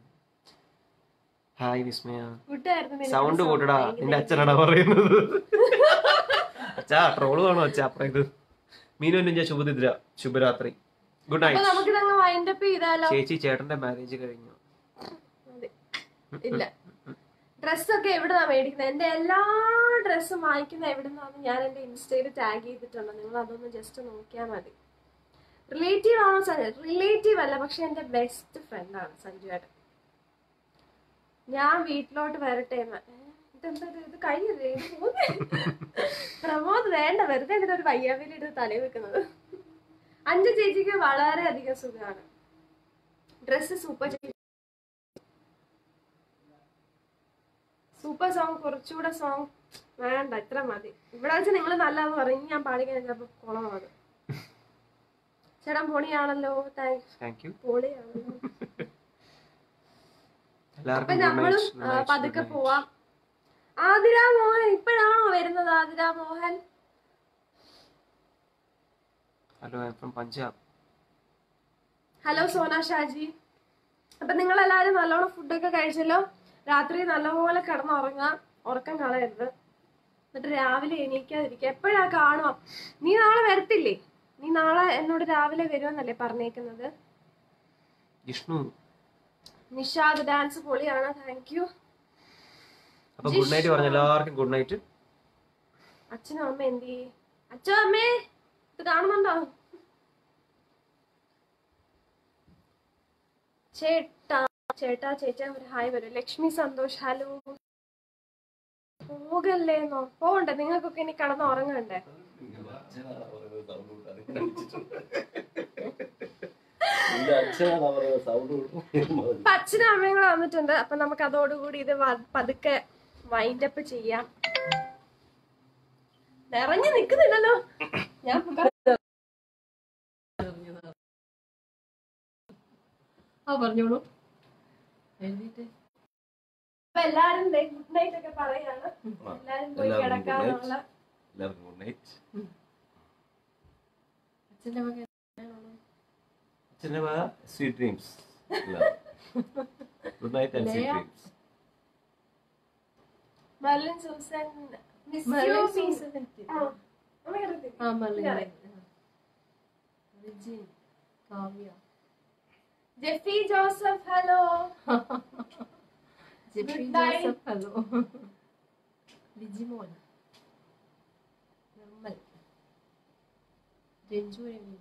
ഹായ് വിസ്മയ. സൗണ്ട് കൂട്ടടാ. നിന്റെ അച്ഛനാടാ പറയുന്നത്. അച്ഛാ ട്രോള് വേണോ അച്ഛാ? അപ്പുറം ഇത് മീനു ഞാൻ ശുഭനിദ്ര. ശുഭരാത്രി. Good night. ചേച്ചി ചേട്ടന്റെ മാരേജ് കഴിഞ്ഞു. ഇല്ല. ഡ്രസ്സൊക്കെ എവിടുന്നാ മേടിക്കുന്നത്? എന്റെ എല്ലാ ഡ്രസ്സും വാങ്ങിക്കുന്ന എവിടുന്നാന്ന് ഞാൻ എന്റെ ഇൻസ്റ്റയിൽ ടാഗ് ചെയ്തിട്ടുണ്ട്. നിങ്ങൾ അതൊന്ന് ജസ്റ്റ് നോക്കിയാൽ മതി. റിലേറ്റീവ് ആണോ സഞ്ജു? റിലേറ്റീവ് അല്ല, പക്ഷെ എന്റെ ബെസ്റ്റ് ഫ്രണ്ട് ആണ് സഞ്ജു ഏട്ടൻ. ഞാൻ വീട്ടിലോട്ട് വരട്ടെ. ഇതെന്താ ഇത് കഴിഞ്ഞില്ലേ? പ്രമോദ് വേണ്ട, വെറുതെ എന്തിനാ ഒരു വയ്യാവിലിട്ട് തലയിൽ വെക്കുന്നത്. അഞ്ചു ചേച്ചിക്ക് വളരെ അധികം സുഖമാണ്. Dress super super song. കുറച്ചുകൂടെ സോങ് വേണ്ട, ഇത്ര മതി. ഇവിടെ വെച്ച് നിങ്ങൾ നല്ലതെന്ന് പറയും. ഞാൻ പാടിക്കാൻ ചിലപ്പോ കുളമാണ്. ചേട്ടൻ പൊളിയാണല്ലോ. താങ്ക്സ്. പൊളിയാണല്ലോ. അപ്പൊ നമ്മളും പതുക്കെ പോവാം. ആതിര മോഹൻ ഇപ്പോഴാണോ വരുന്നത്? Athira Mohan hello, I am from Punjab. Hello Sona Shaji. അപ്പൊ നിങ്ങൾ എല്ലാവരും നല്ലോണം ഫുഡൊക്കെ കഴിച്ചല്ലോ. രാത്രി നല്ലപോലെ കിടന്നുറങ്ങാം. ഉറക്കം കളയരുത്. എന്നിട്ട് രാവിലെ എണീക്കാതിരിക്കുക. എപ്പോഴാ കാണുക? നീ നാളെ വരത്തില്ലേ? നീ നാളെ എന്നോട് രാവിലെ വരുമെന്നല്ലേ പറഞ്ഞേക്കുന്നത്? വിഷ്ണു നിഷാദ് ഡാൻസ് പൊളിയാണ്. Thank you. അപ്പൊ ഗുഡ് നൈറ്റ് പറഞ്ഞ എല്ലാവർക്കും ഗുഡ് നൈറ്റ്. അച്ഛനും അമ്മ എന്തി? അച്ഛനും അമ്മേ ഇത് കാണുന്നുണ്ടോ? ചേട്ടാ ചേട്ടാ ചേച്ചാ ഒരു ഹായ് വരും. ലക്ഷ്മി സന്തോഷ് ഹലോ. പോകല്ലേന്നോ? പോകണ്ടേ? നിങ്ങൾക്കൊക്കെ ഇനി കടന്ന് ഉറങ്ങണ്ടേ? അച്ഛനും അമ്മയും കൂടെ വന്നിട്ടുണ്ട്. അപ്പൊ നമുക്ക് അതോടുകൂടി ഇത് പതുക്കെ വൈൻഡപ്പ് ചെയ്യാം. നിറഞ്ഞു നിക്കുന്നില്ലല്ലോ. ഞാൻ പറഞ്ഞോളൂ. അപ്പൊ എല്ലാരും ഗുഡ് നൈറ്റ് ഒക്കെ പറയാണ്. എല്ലാരും പോയി കിടക്കാനുള്ള. അച്ഛന്റെ മകൻ sweet dreams. Good night and sweet dreams. Merlin Susan, Miss Merlin Susan. Oh, oh my God. Ah, Merlin. Regine, Kavya. Jeffy Joseph hello. Jeffy Good night. Joseph hello. Lijimon, Nirmal, Ranju Raveendran,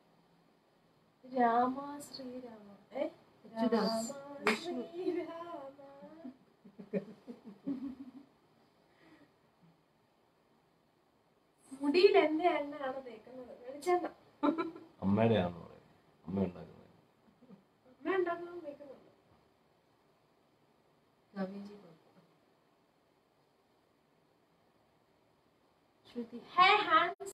Rama Sreerama ഏ അച്യുതാസ്, രാമ വിഷ്ണു. ശ്രീരാമ. മുടിയിൽ എന്റെ എണ്ണയാണ് തേക്കുന്നത്. വെളിച്ചെണ്ണ അമ്മയുടെ ആണെന്ന് പറയും. അമ്മ ഉണ്ടാക്കുന്നത്. അമ്മ ഉണ്ടാക്കണം തേക്കുന്നുണ്ട്. നവീൻജി ബാബു, ശ്രുതി, ഹേ ഹാൻസ്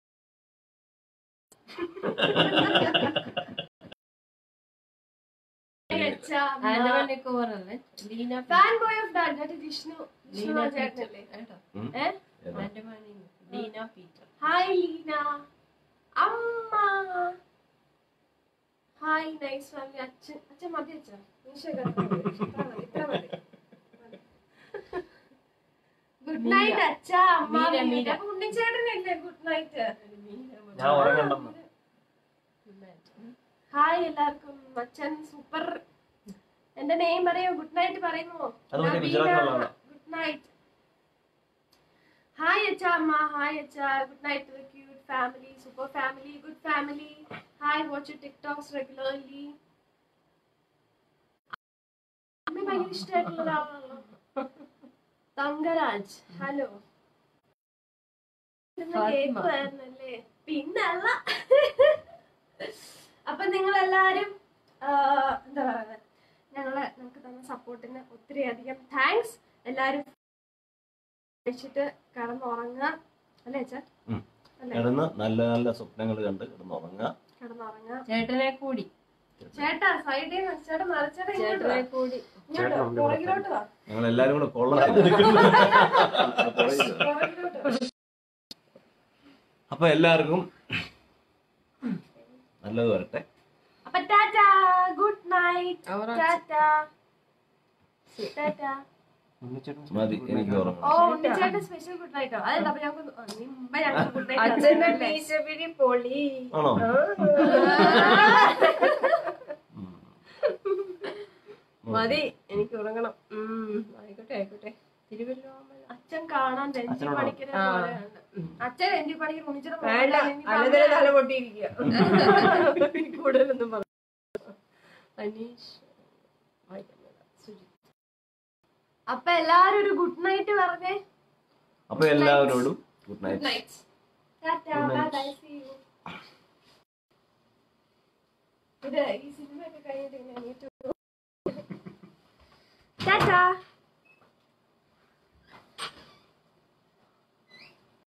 ആൻഡമാൻ നിക്കോബാർ അല്ലേ? Leena fan boy of dad that is Vishnu. Leena Vishnu Peter ചേട്ടനല്ലേ? കേട്ടോ. ഉം. ഏ ഏതാ? ആൻഡമാൻ ലീന പീറ്റർ. ഹായ് ലീന. അമ്മ ഹായ് നൈസ് ഫാമിലി. അച്ഛൻ അച്ഛൻ മതി അച്ഛാ. ഗുഡ് നൈറ്റ് അച്ഛാ അമ്മ. മീര, മീര. അപ്പൊ ഉണ്ണിച്ചേട്ടനല്ലേ ഗുഡ് നൈറ്റ്. ഞാൻ ഉറങ്ങണ്ടെന്ന്. ഹായ് എല്ലാവർക്കും. അച്ഛൻ സൂപ്പർ. എന്റെ നെയിം പറയോ? ഗുഡ് നൈറ്റ് പറയുമോ? അത് മറ്റേ ഗുജറാത്തിലുള്ളതാണ്. Good night. ഹായ് അച്ഛാ അമ്മ. ഹായ് അച്ഛാ. Good night to the cute family, super family, good family. Hi watch TikToks regularly. അമ്മ ഭയങ്കര ഇഷ്ടമായിട്ടുള്ള ഒരാളാണല്ലോ. തങ്കരാജ് ഹലോ. കേൾക്കുമായിരുന്നല്ലേ? പിന്നല്ല. അപ്പൊ നിങ്ങൾ എല്ലാരും എന്താ പറയുക, ഞങ്ങളെ നമുക്ക് തന്ന സപ്പോർട്ടിന് ഒത്തിരി അധികം താങ്ക്സ്. എല്ലാരും കഴിച്ചിട്ട് കിടന്നുറങ്ങുക അല്ലേ അച്ഛാ? ഉം. അല്ലേ? കിടന്ന് നല്ല നല്ല സ്വപ്നങ്ങൾ കണ്ട് കിടന്നുറങ്ങുക. കിടന്നുറങ്ങുക. ചേട്ടനെ കൂടി, ചേട്ടാ സൈഡിൽ നിന്ന് ചേട്ടാ മറിച്ചേട്ടാ ഇങ്ങോട്ട് വാ. ചേട്ടനെ കൂടി. ഇങ്ങോട്ട് വാ. പുറകിലോട്ട് വാ. ഞങ്ങൾ എല്ലാരും കൂടെ കൊള്ള പുറകിലോട്ട് വാ. അപ്പൊ എല്ലാവർക്കും നല്ലത് വരട്ടെ. അപ്പൊ ടാറ്റാ, ഗുഡ് നൈറ്റ്. അവറാ. Tata tata. മതി, എനിക്ക് ഓ ഉറങ്ങണം. ഉണ്ണിച്ചേട്ടൻ സ്പെഷ്യൽ ഗുഡ് നൈറ്റോ? അതെന്താ അപ്പൊ ഞങ്ങൾക്ക് മുമ്പ് ഞങ്ങൾക്ക് ഗുഡ് അച്ഛന്റെ നൈറ്റ്. മീശപിരി പൊളി. ആണോ? മതി, എനിക്ക് ഉറങ്ങണം. ഉം ആയിക്കോട്ടെ ആയിക്കോട്ടെ. തിരുവല്ലോമല. അച്ഛൻ കാണാൻ രഞ്ജി അച്ഛനോടോ? പണിക്കരെ ആ. പോലെയാണ്. അച്ഛൻ രഞ്ജി പണിക്കർ ഉണ്ണിച്ചേട്ടൻ വേണ്ട, അല്ലതല തല പൊട്ടിയിരിക്കുക. കൂടുതലൊന്നും പറഞ്ഞു. അനീഷ്, സുജിത്. അപ്പൊ എല്ലാരും ഒരു ഗുഡ് നൈറ്റ് പറഞ്ഞേ. അപ്പൊ എല്ലാവരോടും good good night. Night. Tata Good bye night. Bye see you. ഇത് ഈ സിനിമ ഒക്കെ കഴിഞ്ഞിട്ട് ഇങ്ങനെ